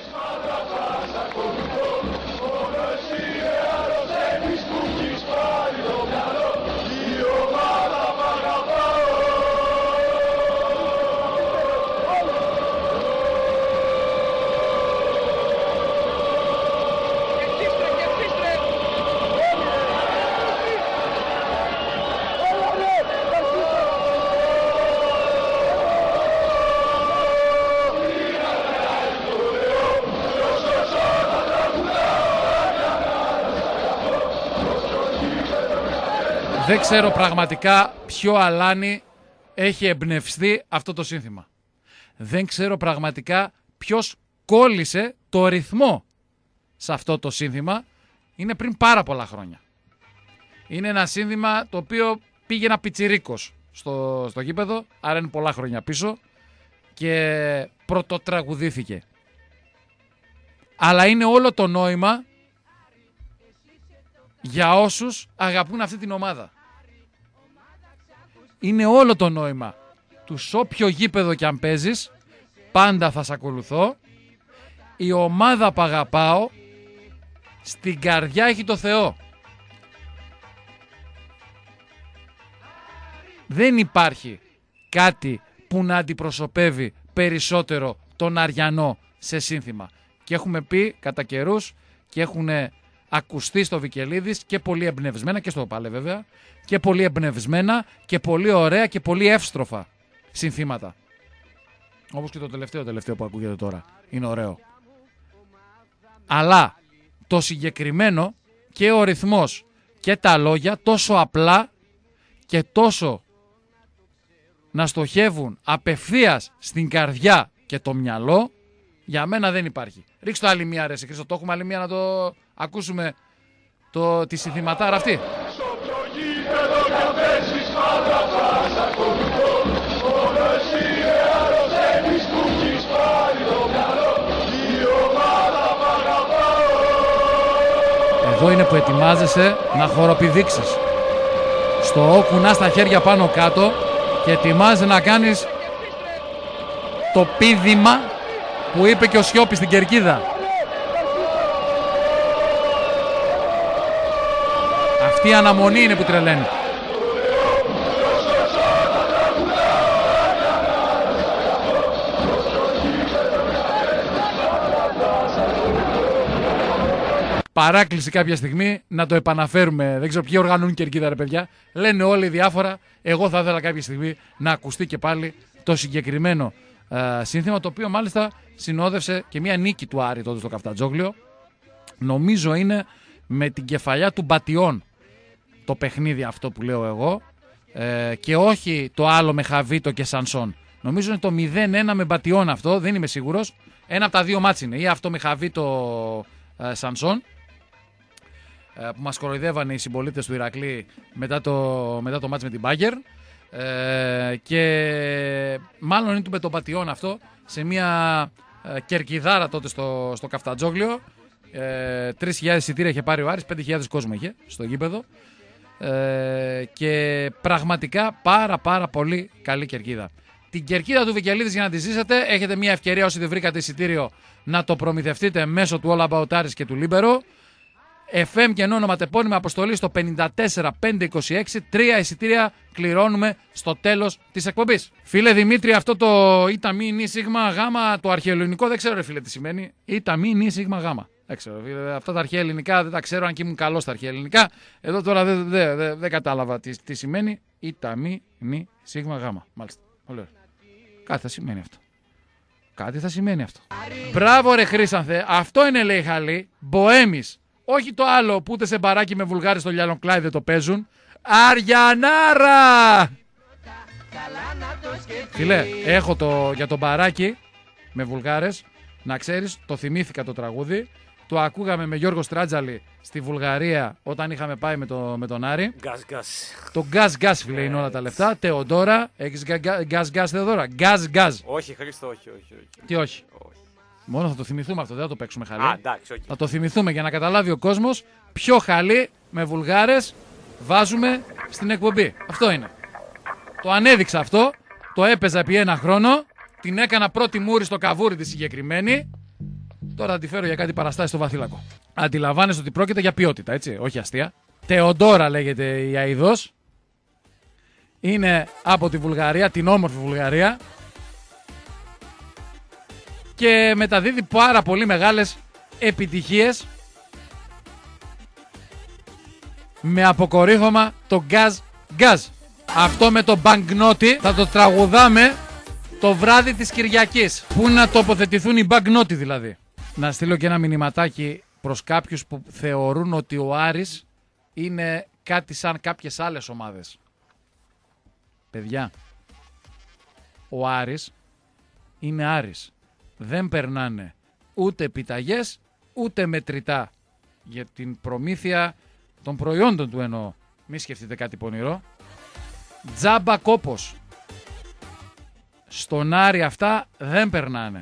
Δεν ξέρω πραγματικά ποιο αλάνι έχει εμπνευστεί αυτό το σύνθημα. Δεν ξέρω πραγματικά ποιος κόλλησε το ρυθμό σε αυτό το σύνθημα. Είναι πριν πάρα πολλά χρόνια. Είναι ένα σύνθημα το οποίο πήγε ένα πιτσιρίκος στο, στο γήπεδο, άρα είναι πολλά χρόνια πίσω και πρωτοτραγουδήθηκε. Αλλά είναι όλο το νόημα για όσους αγαπούν αυτή την ομάδα. Είναι όλο το νόημα του σ' όποιο γήπεδο κι αν παίζεις, πάντα θα σ' ακολουθώ. Η ομάδα που αγαπάω, στην καρδιά έχει το Θεό. Δεν υπάρχει κάτι που να αντιπροσωπεύει περισσότερο τον Αριανό σε σύνθημα. Και έχουμε πει κατά καιρούς και έχουν ακουστεί στο Βικελίδης και πολύ εμπνευσμένα και στο Παλέ βέβαια και πολύ εμπνευσμένα και πολύ ωραία και πολύ εύστροφα συνθήματα. Όπως και το τελευταίο τελευταίο που ακούγεται τώρα. Είναι ωραίο. Αλλά το συγκεκριμένο και ο ρυθμός και τα λόγια τόσο απλά και τόσο να στοχεύουν απευθείας στην καρδιά και το μυαλό, για μένα δεν υπάρχει. Ρίξτε το άλλη μία ρε Χρήστο, το έχουμε άλλη μία να το ακούσουμε το, τη συνθηματάρα αυτή. Εδώ είναι που ετοιμάζεσαι να χοροπηδήξεις. Στο «ο» κουνάς τα χέρια πάνω κάτω και ετοιμάζεσαι να κάνεις το πήδημα που είπε και ο Σιώπης στην κερκίδα. Αυτή η αναμονή είναι που τρελαίνει. Παράκληση κάποια στιγμή να το επαναφέρουμε. Δεν ξέρω ποιοι οργανώνουν κερκίδα, ρε παιδιά. Λένε όλοι διάφορα. Εγώ θα ήθελα κάποια στιγμή να ακουστεί και πάλι το συγκεκριμένο ε, σύνθημα, το οποίο μάλιστα συνόδευσε και μια νίκη του Άρη τότε στο Καφτατζόγλιο. Νομίζω είναι με την κεφαλιά του Μπατιών το παιχνίδι αυτό που λέω εγώ, ε, και όχι το άλλο με Χαβίτο και Σανσόν. Νομίζω είναι το μηδέν ένα με Μπατιών αυτό, δεν είμαι σίγουρος. Ένα από τα δύο μάτς είναι, ή αυτό με Χαβίτο ε, Σανσόν, που μας κοροϊδεύανε οι συμπολίτες του Ηρακλή μετά το, μετά το μάτς με την Μπάγκερ, ε, και μάλλον είναι του με τον Πατιών αυτό σε μια ε, κερκιδάρα τότε στο, στο Καφτατζόγλιο. ε, τρεις χιλιάδες εισιτήρια είχε πάρει ο Άρης, πέντε χιλιάδες κόσμο είχε στο γήπεδο, ε, και πραγματικά πάρα πάρα πολύ καλή κερκίδα. Την κερκίδα του Βικελίδης, για να τη ζήσετε, έχετε μια ευκαιρία όσοι δεν βρήκατε εισιτήριο να το προμηθευτείτε μέσω του All About Aris και του Λίμπερο. εφ εμ και ενώ ονοματεπώνυμη αποστολή στο πενήντα τέσσερα πεντακόσια είκοσι έξι. Τρία εισιτήρια κληρώνουμε στο τέλος της εκπομπής. Φίλε Δημήτρη, αυτό το ήτα μη νη σίγμα γάμα, το αρχαιοελληνικό δεν ξέρω, ρε φίλε, τι σημαίνει. Ήτα μη νη σίγμα γάμα. Δεν ξέρω, φίλε, αυτά τα αρχαία ελληνικά δεν τα ξέρω, αν και ήμουν καλό στα αρχαία ελληνικά. Εδώ τώρα δεν δε, δε, δε κατάλαβα τι, τι σημαίνει. Ήτα μη νη σίγμα γάμα. Μάλιστα. Πολύ ωραία. Κάτι θα σημαίνει αυτό. Κάτι θα σημαίνει αυτό. Μπράβο, ρε Χρήσανθε, αυτό είναι, λέει Χαλή, Μποέμης. Όχι το άλλο που ούτε σε μπαράκι με Βουλγάρες στο Λιάνο-Κλάι δεν το παίζουν. Αριανάρα! Φίλε, έχω το, για το μπαράκι με Βουλγάρες, να ξέρεις, το θυμήθηκα το τραγούδι. Το ακούγαμε με Γιώργο Στράτζαλη στη Βουλγαρία όταν είχαμε πάει με, το, με τον Άρη. Γκάς γκάς. Το γκάς γκάς, φίλε, είναι όλα τα λεφτά. Τεοντόρα, έχεις γκάς γκάς Θεοδόρα. Γκάς γκάς. Όχι, Χρήστο, όχι, όχι, όχι. Τι όχι. όχι. Μόνο θα το θυμηθούμε αυτό, δεν θα το παίξουμε χαλί. Α, εντάξει, okay. Θα το θυμηθούμε για να καταλάβει ο κόσμος ποιο χαλί με Βουλγάρες βάζουμε στην εκπομπή. Αυτό είναι. Το ανέδειξα αυτό, το έπαιζα επί ένα χρόνο, την έκανα πρώτη μούρη στο καβούρι τη συγκεκριμένη. Τώρα θα τη φέρω για κάτι παραστάσει στο Βαθύλακο. Αντιλαμβάνεσαι ότι πρόκειται για ποιότητα, έτσι, όχι αστεία. Τεοντόρα λέγεται η αηδός. Είναι από τη Βουλγαρία, την όμορφη Βουλγαρία. Και μεταδίδει πάρα πολύ μεγάλες επιτυχίες με αποκορύφωμα το γκάζ γκάζ. Αυτό με το μπαγκνότι θα το τραγουδάμε το βράδυ της Κυριακής. Πού να τοποθετηθούν οι μπαγκνότι δηλαδή. Να στείλω και ένα μηνυματάκι προς κάποιους που θεωρούν ότι ο Άρης είναι κάτι σαν κάποιες άλλες ομάδες. Παιδιά, ο Άρης είναι Άρης. Δεν περνάνε ούτε επιταγές ούτε μετρητά για την προμήθεια των προϊόντων του, εννοώ. Μη σκεφτείτε κάτι πονηρό. Τζάμπα κόπος. Στον Άρη αυτά δεν περνάνε.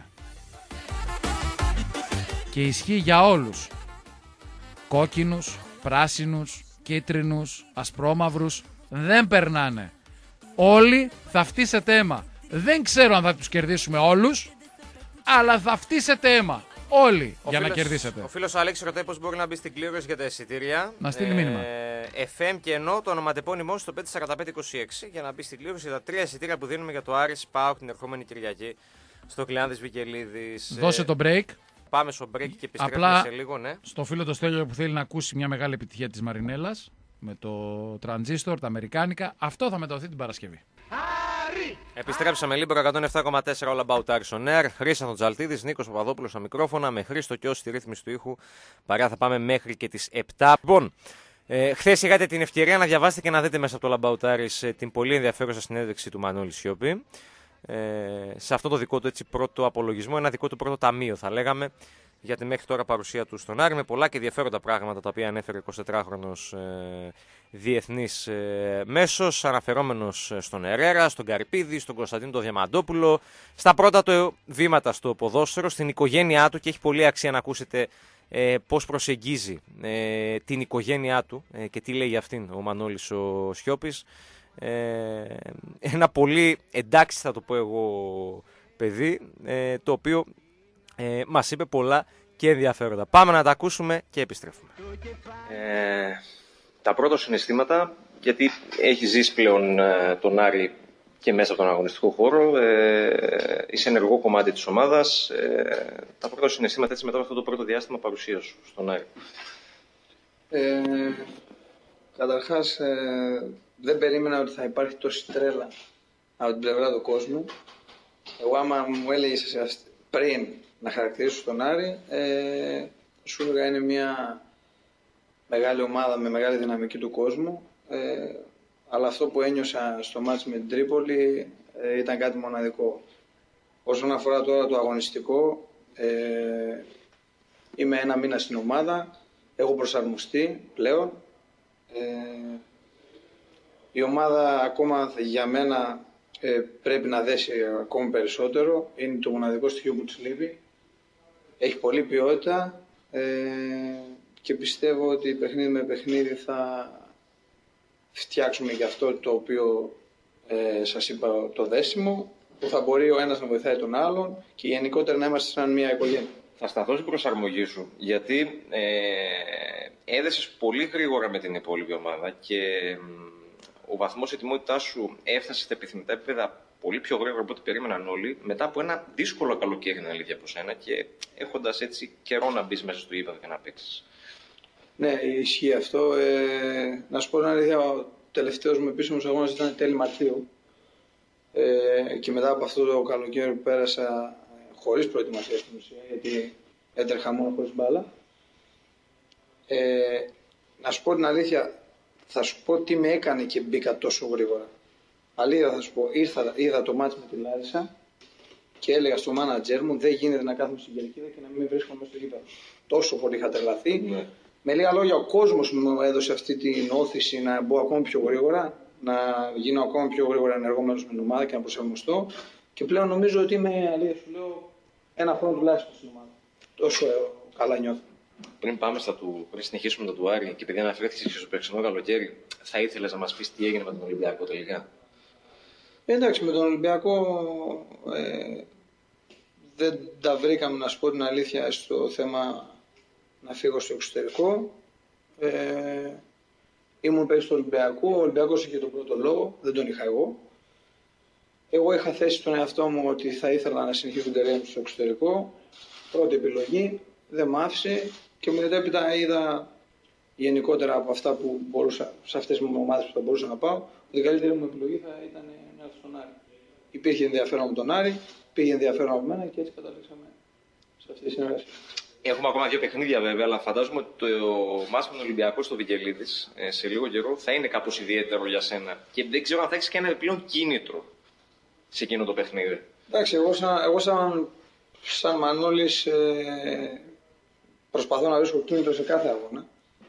Και ισχύει για όλους. Κόκκινους, πράσινους, κίτρινους, ασπρόμαυρους δεν περνάνε. Όλοι θα φτύσετε αίμα. Δεν ξέρω αν θα τους κερδίσουμε όλους, αλλά θα φτύσετε αίμα. Όλοι ο για φίλος, να κερδίσετε. Ο φίλος Αλέξης ρωτάει πώς μπορεί να μπει στην κλήρωση για τα εισιτήρια. Να στείλει ε, μήνυμα. εφ εμ και ενώ το ονοματεπώνυμό στο πέντε τέσσερα πέντε είκοσι έξι για να μπει στην κλήρωση για τα τρία εισιτήρια που δίνουμε για το Άρης ΠΑΟΚ την ερχόμενη Κυριακή στο Κλεάνδης Βικελίδης. Δώσε το break. Πάμε στο break και επιστρέφουμε σε λίγο. Ναι. Στο φίλο το Στέλιο που θέλει να ακούσει μια μεγάλη επιτυχία της Μαρινέλας με το Transistor, τα αμερικάνικα, αυτό θα μεταδοθεί την Παρασκευή. Επιστρέψαμε Λίμπερο εκατόν επτά κόμμα τέσσερα All About Aris on Air. Χρήστος Τζαλτίδης, Νίκος Παπαδόπουλος στα μικρόφωνα. Με Χρήστο και όσοι στη ρύθμιση του ήχου. Παρέα θα πάμε μέχρι και τις επτά. Λοιπόν, ε, χθες είχατε την ευκαιρία να διαβάσετε και να δείτε μέσα από το All About Aris ε, την πολύ ενδιαφέρουσα συνέντευξη του Μανώλη Σιώπη. Ε, σε αυτό το δικό του έτσι, πρώτο απολογισμό, ένα δικό του πρώτο ταμείο θα λέγαμε. Για τη μέχρι τώρα παρουσία του στον Άρη με πολλά και ενδιαφέροντα πράγματα τα οποία ανέφερε ο εικοσιτετράχρονος ε, διεθνής ε, μέσος, αναφερόμενος στον Ερέρα, στον Καρυπίδη, στον Κωνσταντίνο τον Διαμαντόπουλο, στα πρώτα του βήματα στο ποδόσφαιρο, στην οικογένειά του, και έχει πολύ αξία να ακούσετε ε, πώς προσεγγίζει ε, την οικογένειά του ε, και τι λέει για αυτήν ο Μανώλης ο Σιώπης. Ε, ένα πολύ εντάξει θα το πω εγώ παιδί, ε, το οποίο ε, μας είπε πολλά και ενδιαφέροντα. Πάμε να τα ακούσουμε και επιστρέφουμε. Ε, τα πρώτα συναισθήματα, γιατί έχει ζήσει πλέον ε, τον Άρη και μέσα από τον αγωνιστικό χώρο, ε, είσαι ενεργό κομμάτι της ομάδας. Ε, τα πρώτα συναισθήματα έτσι μετά από αυτό το πρώτο διάστημα παρουσίας σου στον Άρη. Ε, καταρχάς, ε, δεν περίμενα ότι θα υπάρχει τόση τρέλα από την πλευρά του κόσμου. Εγώ άμα μου έλεγες πριν να χαρακτηρίσω τον Άρη, ε, σου έλεγα είναι μια μεγάλη ομάδα με μεγάλη δυναμική του κόσμου. Ε, αλλά αυτό που ένιωσα στο μάτς με την Τρίπολη ε, ήταν κάτι μοναδικό. Όσον αφορά τώρα το αγωνιστικό, ε, είμαι ένα μήνα στην ομάδα, έχω προσαρμοστεί πλέον. Ε, η ομάδα ακόμα για μένα ε, πρέπει να δέσει ακόμη περισσότερο. Είναι το μοναδικό στοιχείο που της λείπει. Έχει πολλή ποιότητα ε, και πιστεύω ότι παιχνίδι με παιχνίδι θα φτιάξουμε και αυτό το οποίο ε, σας είπα, το δέσιμο, που θα μπορεί ο ένας να βοηθάει τον άλλον και γενικότερα να είμαστε σαν μια οικογένεια. Θα σταθώ στην προσαρμογή σου, γιατί ε, έδεσες πολύ γρήγορα με την υπόλοιπη ομάδα και ε, ο βαθμός ετοιμότητάς σου έφτασε στα επιθυμητά επίπεδα πολύ πιο γρήγορα από ό,τι περίμεναν όλοι, μετά από ένα δύσκολο καλοκαίρι, είναι αλήθεια από σένα, και έχοντας έτσι καιρό να μπεις μέσα στο ύπεδο και να παίξεις. Ναι, ισχύει αυτό. Ε, να σου πω την αλήθεια, ο τελευταίος μου επίσημος αγώνας ήταν τέλη Μαρτίου. Ε, και μετά από αυτό το καλοκαίρι που πέρασα χωρίς προετοιμασία στην ουσία, γιατί έτρεχα μόνο χωρίς μπάλα. Ε, να σου πω την αλήθεια, θα σου πω τι με έκανε και μπήκα τόσο γρήγορα. Αλήθεια θα σου πω, ήρθα, είδα το μάτς με τη Λάρισα και έλεγα στο μάνατζέρ μου δεν γίνεται να κάθομαι στην κερκίδα και να μην βρίσκομαι μέσα στο γήπεδο. Τόσο πολύ είχα τρελαθεί. Ναι. Με λίγα λόγια, ο κόσμος μου έδωσε αυτή την όθηση να μπω ακόμη πιο γρήγορα, να γίνω ακόμη πιο γρήγορα ενεργό μέρος με την ομάδα και να προσαρμοστώ. Και πλέον νομίζω ότι είμαι, αλήθεια σου λέω, ένα χρόνο τουλάχιστον στην ομάδα. Τόσο καλά νιώθω. Πριν πάμε στα του, πριν συνεχίσουμε το του Άρη και επειδή αναφέρθηκες και στο περσινό καλοκαίρι, θα ήθελες να μας πεις τι έγινε με τον Ολυμπιακό τελικά? Εντάξει, με τον Ολυμπιακό ε, δεν τα βρήκαμε, να σου πω την αλήθεια, στο θέμα να φύγω στο εξωτερικό. Ε, ήμουν παίκτης του Ολυμπιακού, ο Ολυμπιακός είχε τον πρώτο λόγο, δεν τον είχα εγώ. Εγώ είχα θέσει τον εαυτό μου ότι θα ήθελα να συνεχίσω την εταιρεία μου στο εξωτερικό. Πρώτη επιλογή, δεν μ' άφησε και μετέπειτα είδα γενικότερα από αυτά που μπορούσα, σε αυτές τις ομάδες που θα μπορούσα να πάω, ότι η καλύτερη μου επιλογή θα ήταν να έρθω στον Άρη. Υπήρχε ενδιαφέρον από τον Άρη, πήγε ενδιαφέρον από μένα και έτσι καταλήξαμε σε αυτή τη συνεργασία. Έχουμε ακόμα δύο παιχνίδια βέβαια, αλλά φαντάζομαι ότι το μάτς με τον Ολυμπιακό στο Βικελίδης σε λίγο καιρό θα είναι κάπως ιδιαίτερο για σένα. Και δεν ξέρω αν θα έχεις και ένα επιπλέον κίνητρο σε εκείνο το παιχνίδι. Εντάξει, εγώ σαν, εγώ σαν, σαν Μανώλης ε, προσπαθώ να βρίσκω κίνητρο σε κάθε αγώνα.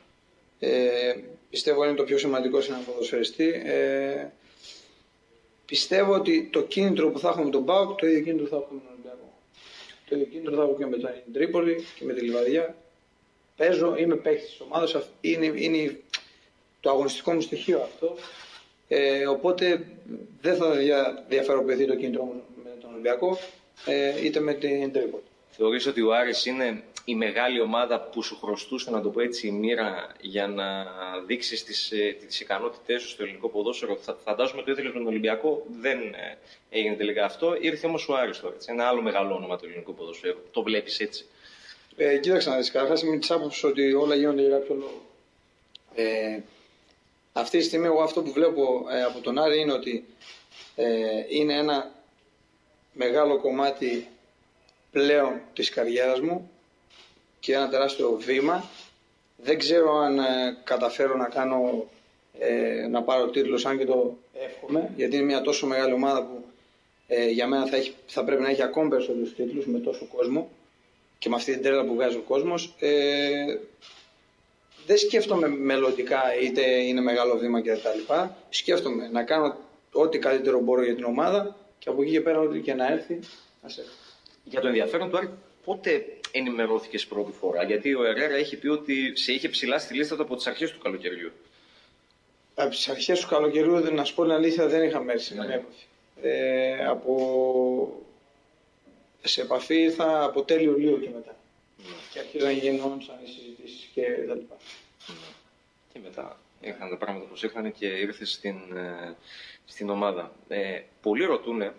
Ε, πιστεύω είναι το πιο σημαντικό σε έναν ποδοσφαιριστή. Ε, πιστεύω ότι το κίνητρο που θα έχω με τον ΠΑΟΚ, το ίδιο κίνητρο θα έχω με τον Ολυμπιακό. Το ίδιο κίνητρο θα έχω και με την Τρίπολη και με τη Λιβαδιά. Παίζω, είμαι παίκτης της ομάδας, είναι, είναι το αγωνιστικό μου στοιχείο αυτό. Ε, οπότε δεν θα διαφοροποιηθεί το κίνητρο μου με τον Ολυμπιακό, ε, είτε με την Τρίπολη. Θεωρείς ότι ο Άρης είναι η μεγάλη ομάδα που σου χρωστούσε, να το πω έτσι, η μοίρα για να δείξεις τις, τις ικανότητές σου στο ελληνικό ποδόσφαιρο? Θα, φαντάζομαι ότι ήθελες με τον Ολυμπιακό, δεν ε, έγινε τελικά αυτό. Ήρθε όμως ο Άρης τώρα, έτσι, ένα άλλο μεγάλο όνομα του ελληνικού ποδόσφαιρου. Το βλέπεις έτσι? Ε, κοίταξε να δεις, καταρχάς είμαι της άποψης ότι όλα γίνονται για κάποιο λόγο. Ε, αυτή τη στιγμή εγώ αυτό που βλέπω ε, από τον Άρη είναι ότι ε, είναι ένα μεγάλο κομμάτι πλέον της καριέρας μου και ένα τεράστιο βήμα. Δεν ξέρω αν ε, καταφέρω να κάνω ε, να πάρω τίτλος, αν και το εύχομαι, γιατί είναι μια τόσο μεγάλη ομάδα που ε, για μένα θα, έχει, θα πρέπει να έχει ακόμη περισσότερους τίτλους με τόσο κόσμο και με αυτή την τρέλα που βγάζει ο κόσμος. Ε, δεν σκέφτομαι μελλοντικά είτε είναι μεγάλο βήμα κτλ. Σκέφτομαι να κάνω ό,τι καλύτερο μπορώ για την ομάδα και από εκεί και πέρα ό,τι και να έρθει, ας έρθει. Για το ενδιαφέρον του Άρη, πότε ενημερώθηκες πρώτη φορά? Γιατί ο Ερέρα έχει πει ότι σε είχε ψηλά στη λίστα του από τις αρχές του καλοκαιριού. Από τις αρχές του καλοκαιριού, να σου πω την αλήθεια, δεν είχαμε έρθει σε καμία επαφή. Ε, από... Σε επαφή ήρθα από τέλειο Ιουλίου και μετά. Ναι. Και αρχίζαν να γινόντουσαν οι συζητήσεις και τα λοιπά. Ναι. Και μετά είχαν τα πράγματα όπως είχαν και ήρθε στην, στην ομάδα. Ε, πολλοί ρωτούν, ε,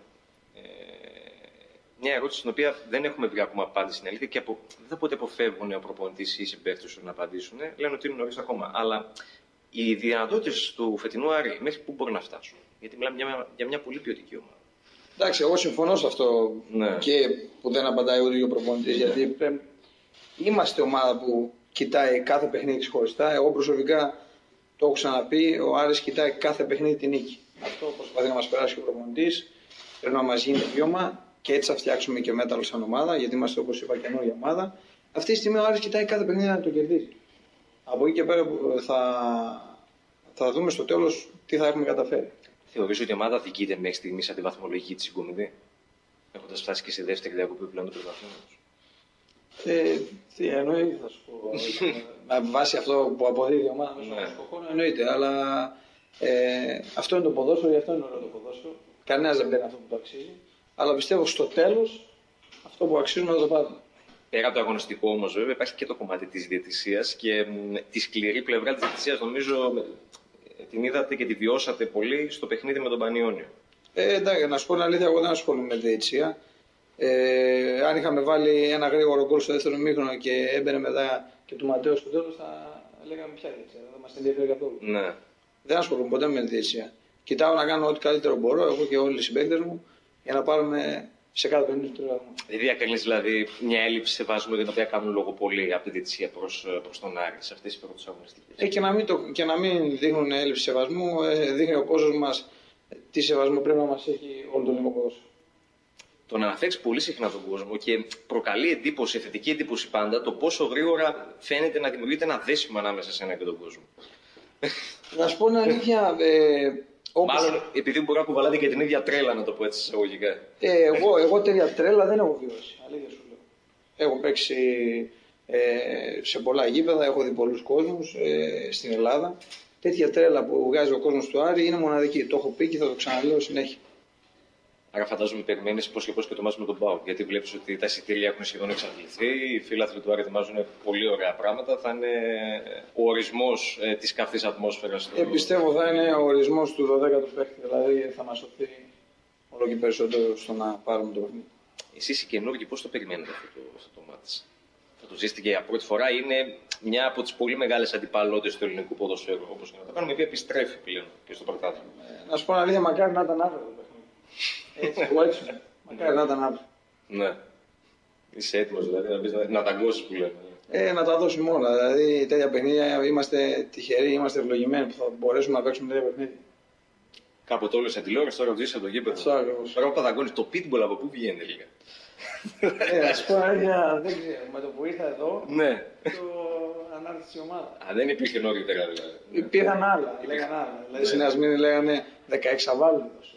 μια ερώτηση στην οποία δεν έχουμε βρει ακόμα απάντηση στην αλήθεια και απο, δεν θα πω ότι αποφεύγουν ο προπονητής ή οι συμπαίκτες του να απαντήσουν. Λένε ότι είναι νωρίς ακόμα. Αλλά οι δυνατότητες του φετινού Άρη μέχρι πού μπορούν να φτάσουν? Γιατί μιλάμε για, για μια πολύ ποιοτική ομάδα. Εντάξει, εγώ συμφωνώ σε αυτό, ναι, και που δεν απαντάει ούτε ο προπονητής. Γιατί πρέπει... είμαστε ομάδα που κοιτάει κάθε παιχνίδι ξεχωριστά. Εγώ προσωπικά το έχω ξαναπεί: ο Άρης κοιτάει κάθε παιχνίδι την νίκη. Αυτό προσπαθεί να μας περάσει και ο προπονητής. Πρέπει να μας γίνει βιώμα και έτσι θα φτιάξουμε και μέταλλο σαν ομάδα. Γιατί είμαστε, όπως είπα, καινούργια ομάδα. Αυτή τη στιγμή ο Άρης κοιτάει κάθε παιχνίδι να το κερδίσει. Από εκεί και πέρα θα, θα δούμε στο τέλος τι θα έχουμε καταφέρει. Θεωρείς ότι η ομάδα δικείται μέχρι στιγμής από τη βαθμολογική της συγκομιδή, έχοντας φτάσει και στη δεύτερη διακοπή πλέον του πρωταθλήματος? Ε, τι εννοείται, θα σου πω. Με βάση αυτό που αποδίδει η ομάδα μέσα στον χώρο, εννοείται. Αλλά ε, αυτό είναι το ποδόσφαιρο, γι' αυτό είναι ωραίο το ποδόσφαιρο. Κανένας δεν παίρνει αυτό που το αξίζει. Αλλά πιστεύω στο τέλος αυτό που αξίζουμε να το πάρουμε. Πέρα από το αγωνιστικό όμως, βέβαια, υπάρχει και το κομμάτι της διαιτησίας και μ, τη σκληρή πλευρά της διαιτησίας, νομίζω την είδατε και τη βιώσατε πολύ στο παιχνίδι με τον Πανιόνιο. Ε, εντάξει, να σου πω την αλήθεια, εγώ δεν ασχολούμαι με τη διαιτησία. Ε, αν είχαμε βάλει ένα γρήγορο γκολ στο δεύτερο ημίχρονο και έμπαινε μετά και του Ματέο στο τέλος, θα λέγαμε πια διαιτησία. Δεν μας ενδιαφέρει καθόλου. Ναι. Δεν ασχολούμαι ποτέ με τη διαιτησία. Κοιτάω να κάνω ό,τι καλύτερο μπορώ, εγώ και όλοι οι συμπαίκτες μου, για να πάρουμε σε κάθε παιχνίδι του τρίγωνο. Δεν διακρίνεις δηλαδή μια έλλειψη σεβασμού για την οποία κάνουν λόγο πολύ από τη διαιτησία προς, προς τον Άρη σε αυτές τις πρώτες αγωνιστικές? Ε, και, να μην το, και να μην δείχνουν έλλειψη σεβασμού, ε, δείχνει ο κόσμος μας τι σεβασμό πρέπει να μας έχει όλο τον ελληνικό ποδόσφαιρο. Τον αναφέρεις πολύ συχνά τον κόσμο και προκαλεί εντύπωση, θετική εντύπωση πάντα, το πόσο γρήγορα φαίνεται να δημιουργείται ένα δέσιμο ανάμεσα σε ένα και τον κόσμο. Να σου πω την αλήθεια. Ε, όπως... Μάλλον επειδή μπορεί να κουβαλάτε και την ίδια τρέλα, να το πω έτσι εισαγωγικά. Ε, εγώ, εγώ τέτοια τρέλα δεν έχω βιώσει. Αλήθεια σου λέω. Έχω παίξει ε, σε πολλά γήπεδα, έχω δει πολλούς κόσμους ε, στην Ελλάδα. Τέτοια τρέλα που βγάζει ο κόσμος του Άρη είναι μοναδική. Το έχω πει και θα το ξαναλέω συνέχεια. Άρα φαντάζομαι περιμένεις πώς και πώς και το μάτς με τον ΠΑΟΚ. Γιατί βλέπεις ότι τα εισιτήρια έχουν σχεδόν εξαντληθεί, οι φίλαθλοι του Άρη ετοιμάζουν πολύ ωραία πράγματα. Θα είναι ο ορισμός ε, της καυτής ατμόσφαιρας. Ε, πιστεύω θα είναι ο ορισμός του δωδέκατου παίκτη. Δηλαδή θα μας σωθεί όλο και περισσότερο στο να πάρουμε το παιχνίδι. Εσείς οι καινούργοι πώς το περιμένετε αυτό το, αυτό το μάτς? Θα το ζήσετε και για πρώτη φορά? Είναι μια από τις πολύ μεγάλες αντιπαλότητες του ελληνικού ποδοσφαίρου, όπως και να το κάνουμε, η οποία επιστρέφει πλέον και στο πρωτάθλημα. Ε, να σου πω ένα αλήθεια, μακάρι να ήταν αύριο το παιχνίδι. Έτσι, εγώ έτσι. Μακάρι να ήταν αύριο. Ναι. Είσαι έτοιμος δηλαδή να, πεις, να, να ταγκώσεις που λέμε? Ε, να τα δώσουμε όλα. Δηλαδή τέτοια παιχνίδια είμαστε τυχεροί, είμαστε ευλογημένοι που θα μπορέσουμε να παίξουμε τέτοια παιχνίδια. Κάποτε όλες οι τηλεόραση, τώρα ρωτήσεις το γήπεδο. Τώρα ο Παπαδαγκώνης, το pitbull από πού βγαίνει λίγα? Ε, να σου πω αλήθεια, δεν ξέρω. Με το που ήρθα εδώ, ναι, το ανάρτησε η ομάδα. Α, δεν υπήρχε νωρίτερα δηλαδή. Υπήρχαν άλλα, λέγανε άλλα. Δηλαδή στην Ασμήνη λέγανε δεκαέξι αβάλλοντος.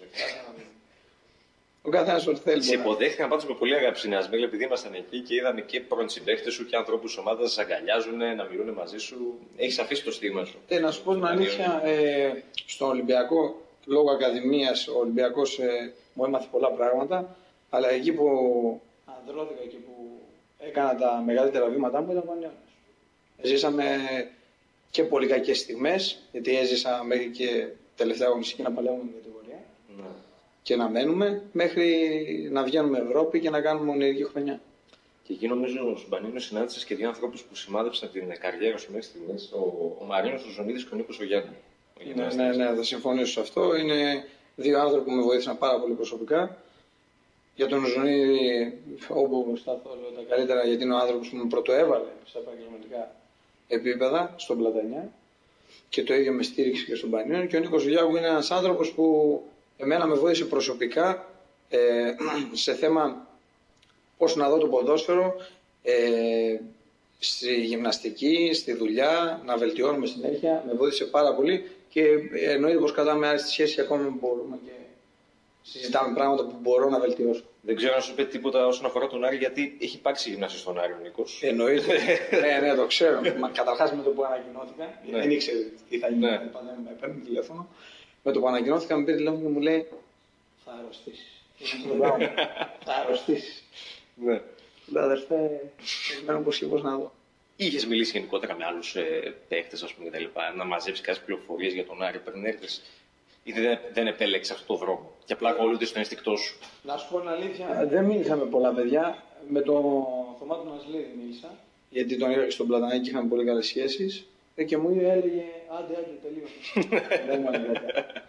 Ο καθένας ό,τι θέλει. Σε υποδέχτηκαν πάντως με πολύ αγάπη στην Ασμήνη, επειδή ήμασταν εκεί και είδαμε και πρώην συμπαίκτες σου και ανθρώπους της ομάδας να σε αγκαλιάζουν, να μιλούν μαζί σου. Έχεις αφήσει το στίγμα σου. Ε, να σου πω την αλήθεια, ε, στον Ολυμπιακό, λόγω Ακαδημίας, ο Ολυμπιακός ε, μου έμαθε πολλά πράγματα. Αλλά εκεί που ανδρώθηκα και που έκανα τα μεγαλύτερα βήματά μου ήταν ο Πανιόνιος. Ζήσαμε και πολύ κακές στιγμές, γιατί έζησα μέχρι και τελευταία αγωνιστική να παλεύουμε την κατηγορία. Ναι. Και να μένουμε μέχρι να βγαίνουμε Ευρώπη και να κάνουμε ονειρική χρονιά. Και εκεί νομίζω στον Πανιόνιο συνάντησες και δύο ανθρώπους που σημάδεψαν την καριέρα σου μέχρι στιγμής, ο, ο Μαρίνος ο Ζωνίδης και ο Νίκος ο Γιάννη. Ναι, ναι, ναι, θα συμφωνήσω σε αυτό. Είναι δύο άνθρωποι που με βοήθησαν πάρα πολύ προσωπικά. Για τον Ζωνίδη, όπου σταθώ λέω τα καλύτερα, γιατί είναι ο άνθρωπος που με πρωτοέβαλε στα επαγγελματικά επίπεδα στον Πλατανιά και το ίδιο με στήριξε και στον Πανιόνιο. Και ο Νίκος Γιάγου είναι ένας άνθρωπος που εμένα με βοήθησε προσωπικά ε, σε θέμα πώς να δω το ποδόσφαιρο, ε, στη γυμναστική, στη δουλειά, να βελτιώνουμε συνέχεια. Με βοήθησε πάρα πολύ και εννοείται πως κατά με άριστη σχέση ακόμα μπορούμε και συζητάμε πράγματα που μπορώ να βελτιώσω. Δεν ξέρω αν σου πει τίποτα όσον αφορά τον Άρη, γιατί έχει υπάρξει γυμνάσιο στον Άρη ο Νίκος. Εννοείται. ναι, ναι, το ξέρω. Καταρχάς με το που ανακοινώθηκα, Ναι. δεν ήξερε τι θα γίνει. Ναι. Πάντα με παίρνει τηλέφωνο. Με το που ανακοινώθηκα, με πήρε τηλέφωνο και μου λέει: θα αρρωστήσεις. θα αρρωστήσεις. Ναι. Λέω, αδερφέ, περιμένω πώς και πώς να δω. Είχες μιλήσει γενικότερα με άλλους ε, παίχτες, ας πούμε, κτλ. Να μαζέψεις κάποιες πληροφορίες για τον Άρη πριν έρθεις, ή δεν, δεν επέλεξες αυτό το δρόμο και απλά ακολούθησες στον инстικτό σου? Να σου πω την αλήθεια, δεν μίλησα με πολλά παιδιά. Με τον Θωμά του Νασλίδη μίλησα, γιατί τον είχα στον Πλατανάκη και είχαμε πολύ καλές σχέσεις. Ε, και μου έλεγε: άντε, άντε, τελείωσε. Δεν μου έλεγε.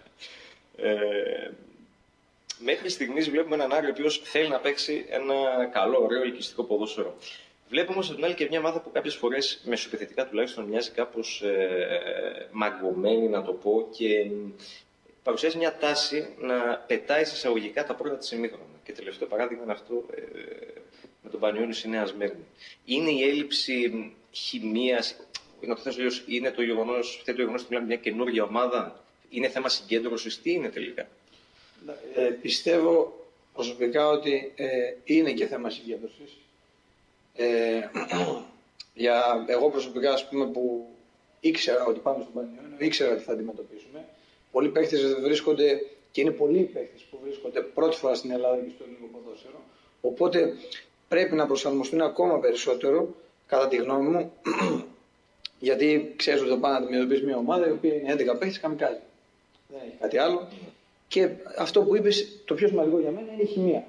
Ε, μέχρι στιγμής βλέπουμε έναν Άρη ο οποίος θέλει να παίξει ένα καλό, ωραίο, ελκυστικό ποδόσφαιρο. Βλέπουμε όμως από την άλλη και μια ομάδα που κάποιες φορές μεσοπιθετικά τουλάχιστον μοιάζει κάπως ε, μαγκωμένη, να το πω, και παρουσιάζει μια τάση να πετάει σε εισαγωγικά τα πρώτα της ημίχρονα. Και τελευταίο παράδειγμα είναι αυτό ε, με τον Πανιόνιο στη Νέα Σμύρνη. Είναι η έλλειψη χημείας, να το θέσω αλλιώς, είναι το γεγονός, το γεγονός ότι μιλάμε μια καινούργια ομάδα, είναι θέμα συγκέντρωσης, τι είναι τελικά? Ε, πιστεύω προσωπικά ότι ε, είναι και θέμα συγκέντρωσης. Ε, για, εγώ προσωπικά, ας πούμε, που ήξερα ότι πάμε στον Πανιόνιο, ήξερα ότι θα αντιμετωπίσουμε. Πολλοί παίχτες βρίσκονται, και είναι πολλοί παίχτες που βρίσκονται πρώτη φορά στην Ελλάδα και στο ελληνικό ποδόσφαιρο. Οπότε πρέπει να προσαρμοστούν ακόμα περισσότερο, κατά τη γνώμη μου, γιατί ξέρεις ότι θα πάνε να αντιμετωπίσει μια ομάδα η οποία είναι έντεκα παίχτες καμικάζι. Δεν έχει κάτι άλλο. Και αυτό που είπες, το πιο σημαντικό για μένα είναι η χημεία.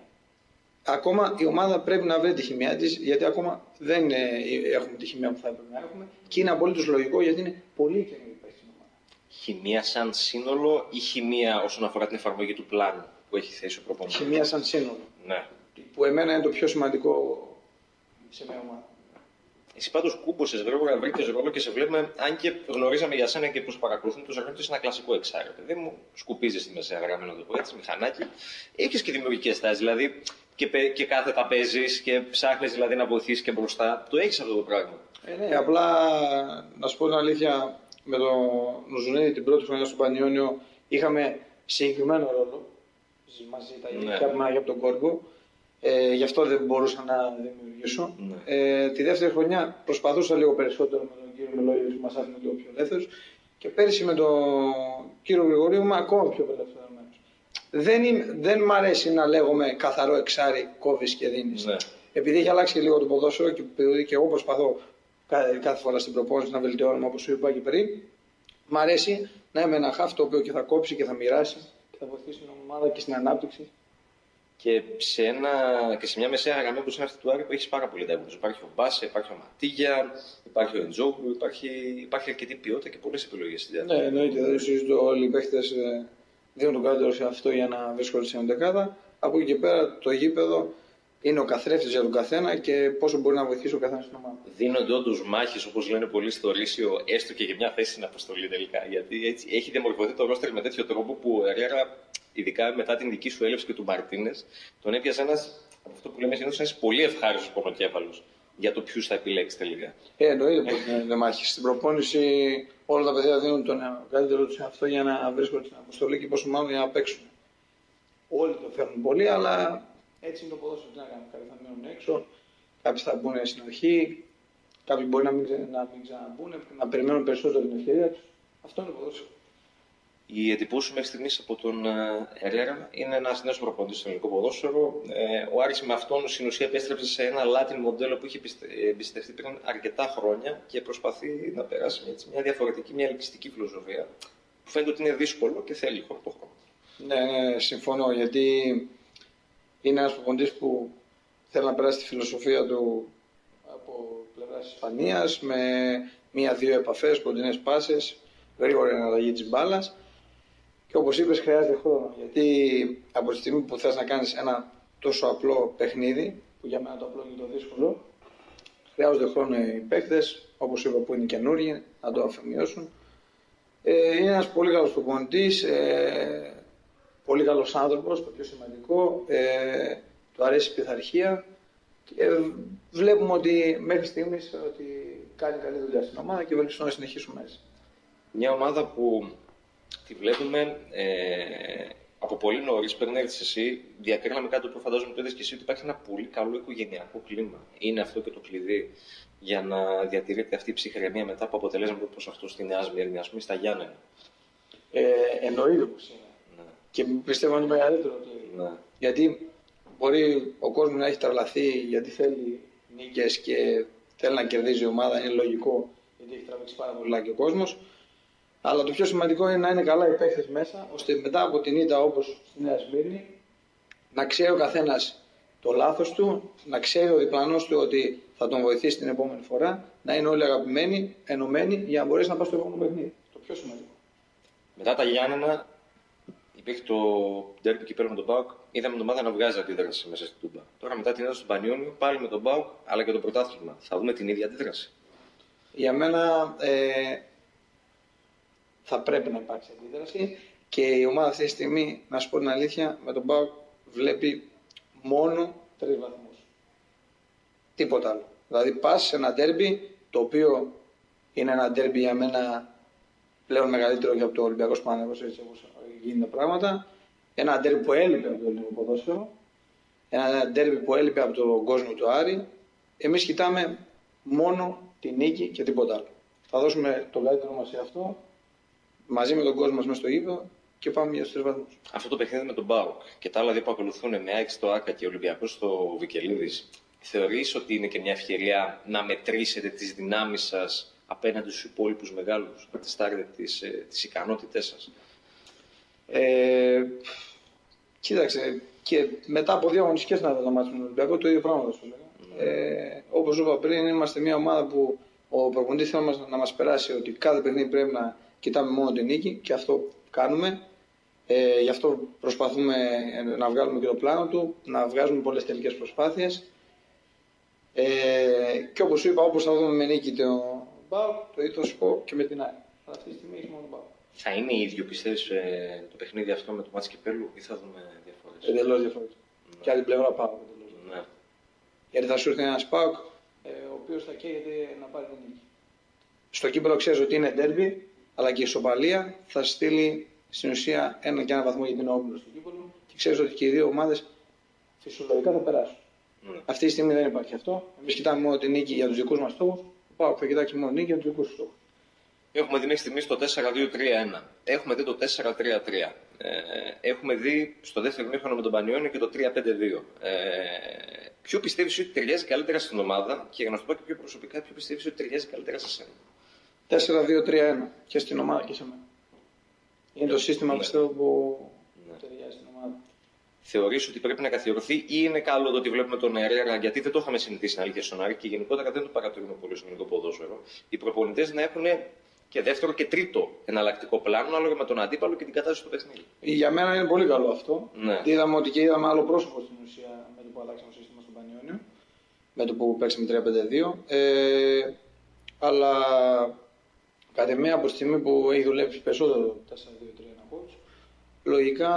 Ακόμα η ομάδα πρέπει να βρει τη χημεία της, γιατί ακόμα δεν είναι, έχουμε τη χημεία που θα έπρεπε να έχουμε, και είναι απολύτως λογικό, γιατί είναι πολύ καινούργια παίχτες στην ομάδα. Χημεία σαν σύνολο ή χημεία όσον αφορά την εφαρμογή του πλάνου που έχει θέσει ο προπονητής? Χημεία σαν σύνολο. Ναι. Που εμένα είναι το πιο σημαντικό σε μια ομάδα. Εσύ πάντως κούμποσες γρήγορα, βρήκες ρόλο και σε βλέπουμε, αν και γνωρίζαμε για σένα και που παρακολουθούν το ζαχαρό, είσαι ένα κλασικό εξάρι. Παιδί μου, σκουπίζεις στη μεσαία γραμμή, να το πω έτσι, μηχανάκι. Έχεις και δημιουργικές τάσεις, δηλαδή και, και κάθετα παίζεις και ψάχνεις δηλαδή να βοηθήσεις και μπροστά. Το έχεις αυτό το πράγμα. Ε, ναι, απλά να σου πω την αλήθεια, με τον Νουζουνίδη την πρώτη χρονιά στο Πανιόνιο είχαμε συγκεκριμένο ρόλο μαζί, τα γενικά ναι. από τον Κόρκο. Ε, γι' αυτό δεν μπορούσα να δημιουργήσω. Ναι. Ε, τη δεύτερη χρονιά προσπαθούσα λίγο περισσότερο με τον κύριο Μελόγιος που μας άφηνε λίγο πιο ελεύθερος, και πέρυσι με τον κύριο Γρηγορίου είμαι ακόμα πιο ελευθερωμένος. Δεν, δεν μ' αρέσει να λέγομαι καθαρό εξάρι, κόβεις και δίνεις. Ναι. Επειδή έχει αλλάξει και λίγο το ποδόσφαιρο και, και εγώ προσπαθώ κάθε, κάθε φορά στην προπόνηση να βελτιώνουμε, όπως σου είπα και πριν, μ' αρέσει να είμαι ένα χάφ το οποίο και θα κόψει και θα μοιράσει και θα βοηθήσει την ομάδα και στην ανάπτυξη. Και σε, ένα, και σε μια μεσαία γραμμή όπως είναι αυτή του Άρη που έχεις πάρα πολύ τέμπους. Υπάρχει ο Μπάσε, υπάρχει ο Ματίγια, υπάρχει ο Εντζόγλου, υπάρχει, υπάρχει αρκετή ποιότητα και πολλές επιλογές στη διάθεση. Ναι, εννοείται. Δεν συζητώ, όλοι οι παίχτες δίνουν τον καλύτερο σε αυτό για να βρίσκονται στην οντεκάδα. Από εκεί και πέρα το γήπεδο είναι ο καθρέφτης για τον καθένα και πόσο μπορεί να βοηθήσει ο καθένας στην ομάδα. Δίνονται όντως μάχες, όπως λένε πολλοί στο Ρήσιο, έστω και για μια θέση στην αποστολή τελικά. Γιατί έτσι έχει διαμορφωθεί το ρόστερ με τέτοιο τρόπο που ο Ερέρα, ειδικά μετά την δική σου έλευση και του Μαρτίνες, τον έπιασε ένας, από αυτό που λέμε συνήθως, ένας πολύ ευχάριστος πονοκέφαλος για το ποιους θα επιλέξει τελικά. Ε, εννοείται πως είναι μάχη. Στην προπόνηση όλα τα παιδιά δίνουν τον καλύτερο τους αυτό για να βρίσκονται στην αποστολή και πόσο μάλλον για να παίξουν. Όλοι το φέρνουν πολύ, αλλά έτσι είναι το ποδόσφαιρο. Τι να κάνουμε, κάποιοι θα μείνουν έξω, κάποιοι θα μπουν στην αρχή, κάποιοι μπορεί να μην, να μην ξαναμπούν, να περιμένουν περισσότερο την ευκαιρία τους. Αυτό είναι το ποδόσφαιρο. Η εντυπώση σου μέχρι στιγμής από τον Ερέρα είναι ένας νέος προπονητής στο ελληνικό ποδόσφαιρο. Ε, ο Άρης με αυτόν στην ουσία επέστρεψε σε ένα Latin μοντέλο που είχε εμπιστευτεί πριν αρκετά χρόνια και προσπαθεί να περάσει μια, μια διαφορετική, μια ελκυστική φιλοσοφία που φαίνεται ότι είναι δύσκολο και θέλει χρόνο. Ναι, ναι, συμφωνώ, γιατί είναι ένας προπονητής που θέλει να περάσει τη φιλοσοφία του από πλευράς της Ισπανίας με μία-δύο επαφές, κοντινές πάσες, γρήγορη αναλλαγή της μπάλας. Και όπως είπες, χρειάζεται χρόνο. Γιατί από τη στιγμή που θες να κάνεις ένα τόσο απλό παιχνίδι, που για μένα το απλό είναι το δύσκολο, χρειάζονται χρόνο οι παίκτες, όπως είπα, που είναι καινούργιοι, να το αφομοιώσουν. Ε, είναι ένας πολύ καλός προπονητής, ε, πολύ καλός άνθρωπος, το πιο σημαντικό. Ε, του αρέσει η πειθαρχία. Και βλέπουμε ότι μέχρι στιγμής ότι κάνει καλή δουλειά στην ομάδα και ευελπιστώ να συνεχίσουμε έτσι. Μια ομάδα που τη βλέπουμε ε, από πολύ νωρίς, πριν έρθεις εσύ, διακρίναμε κάτι που φαντάζομαι το είδες και εσύ, ότι υπάρχει ένα πολύ καλό οικογενειακό κλίμα. Είναι αυτό και το κλειδί για να διατηρείται αυτή η ψυχραιμία μετά από αποτελέσματα όπως αυτό στη Νέα Σμύρνη, ας πούμε, στα Γιάννενα. Ε, εννοείται πως είναι. Ναι. Και πιστεύω είναι το μεγαλύτερο κλειδί. Ναι. Γιατί μπορεί ο κόσμος να έχει τρελαθεί γιατί θέλει νίκες και θέλει να κερδίζει η ομάδα, είναι λογικό γιατί έχει τραβήξει πάρα πολλά και ο κόσμος. Αλλά το πιο σημαντικό είναι να είναι καλά οι παίκτες μέσα, ώστε μετά από την ήττα όπως στη Νέα Σμύρνη να ξέρει ο καθένας το λάθος του, να ξέρει ο διπλανός του ότι θα τον βοηθήσει την επόμενη φορά, να είναι όλοι αγαπημένοι, ενωμένοι για να μπορέσει να πάει στο επόμενο παιχνίδι. Το πιο σημαντικό. Μετά τα Γιάννενα υπήρχε το ντέρμπι κυπέλλου με τον ΠΑΟΚ. Είδαμε την ομάδα να βγάζει αντίδραση μέσα στην Τούμπα. Τώρα μετά την έδωσε στον Πανιόνιο, πάλι με τον ΠΑΟΚ αλλά και το πρωτάθλημα. Θα δούμε την ίδια αντίδραση. Για μένα ε, θα πρέπει να υπάρξει αντίδραση και η ομάδα αυτή τη στιγμή, να σου πω την αλήθεια, με τον ΠΑΟΚ βλέπει μόνο τρεις βαθμούς. Τίποτα άλλο. Δηλαδή πας σε ένα ντέρμπι, το οποίο είναι ένα ντέρμπι για μένα πλέον μεγαλύτερο και από το Ολυμπιακό Παναθηναϊκός, έτσι όπως γίνονται τα πράγματα. Ένα ντέρμπι που έλειπε από το ελληνικό ποδόσφαιρο. Ένα ντέρμπι που έλειπε από τον κόσμο του Άρη. Εμείς κοιτάμε μόνο τη νίκη και τίποτα άλλο. Θα δώσουμε το καλύτερό μας σε αυτό, μαζί με τον κόσμο μας μέσα στο γήπεδο και πάμε για τους τρεις βαθμούς. Αυτό το παιχνίδι με τον ΠΑΟΚ και τα άλλα δύο που ακολουθούν με ΑΕΚ στο ΆΚΑ και Ολυμπιακό στο Βικελίδης, θεωρείς ότι είναι και μια ευκαιρία να μετρήσετε τις δυνάμεις σας απέναντι στους υπόλοιπους μεγάλους, να τεστάρετε τις, τις ικανότητές σας? Ε, κοίταξε, και μετά από δύο αγωνιστικές να δω το μάτι με τον Ολυμπιακό, το ίδιο πράγμα θα σου λέγα. Mm. Ε, όπως είπα πριν, είμαστε μια ομάδα που ο προπονητής θέλει να μας περάσει ότι κάθε παιχνίδι πρέπει να κοιτάμε μόνο την νίκη και αυτό κάνουμε. Ε, γι' αυτό προσπαθούμε να βγάλουμε και το πλάνο του, να βγάζουμε πολλές τελικές προσπάθειες. Ε, και όπως σου είπα, όπως θα δούμε με νίκη το ΠΑΟΚ, το ίδιο θα σου πω και με την ΑΕΚ. Αυτή τη στιγμή έχει μόνο ΠΑΟΚ. Θα είναι ίδιο, πιστεύεις, ε, το παιχνίδι αυτό με το μάτς κυπέλλου ή θα δούμε διαφορές? Εντελώς διαφορετικό. Ναι. Και άλλη πλευρά ΠΑΟΚ. Ναι. Γιατί θα σου έρθει ένας ΠΑΟΚ, ε, ο οποίος θα καίγεται να πάρει την νίκη. Στο κύπελλο ξέρεις ότι είναι ντέρμπι, αλλά και η ισοπαλία θα στείλει στην ουσία ένα και ένα βαθμό για την όμιλο στο κύπελλο και ξέρεις ότι και οι δύο ομάδες φυσιολογικά θα περάσουν. Mm. Αυτή τη στιγμή δεν υπάρχει αυτό. Εμείς κοιτάμε μόνο την νίκη για τους δικούς μας στόχους. Ο ΠΑΟΚ θα κοιτάξει μόνο νίκη για τους δικούς του στόχους. Έχουμε δει μέχρι στιγμής το τέσσερα δύο τρία ένα. Έχουμε δει το τέσσερα τρία τρία. Ε, έχουμε δει στο δεύτερο ημίχρονο με τον Πανιόνιο και το τρία πέντε δύο. Ε, ποιο πιστεύεις ότι ταιριάζει καλύτερα στην ομάδα και για να σου πω και πιο προσωπικά, ποιο πιστεύεις ότι ταιριάζει καλύτερα σε σένα? τέσσερα δύο τρία ένα και στην ομάδα και σε μένα. Είναι το σύστημα, ναι, πιστεύω, που ναι, ταιριάζει στην ομάδα. Θεωρείς ότι πρέπει να καθιερωθεί ή είναι καλό το ότι βλέπουμε τον Ερέρα, γιατί δεν το είχαμε συνηθίσει στην αλήθεια στον Άρη και γενικότερα δεν το παρατηρούμε πολύ στο ελληνικό ποδόσφαιρο, οι προπονητές να έχουν και δεύτερο και τρίτο εναλλακτικό πλάνο, ανάλογα με τον αντίπαλο και την κατάσταση του παιχνίδι? Για μένα είναι πολύ καλό αυτό. Ναι. Είδαμε ότι και είδαμε άλλο πρόσωπο στην ουσία με το που αλλάξαμε το σύστημα στον Πανιόνιο, με το που παίξαμε τρία πέντε δύο. Ε, αλλά κατ' εμέ από τη στιγμή που έχει δουλέψει περισσότερο τέσσερα δύο τρία ένα coach, λογικά,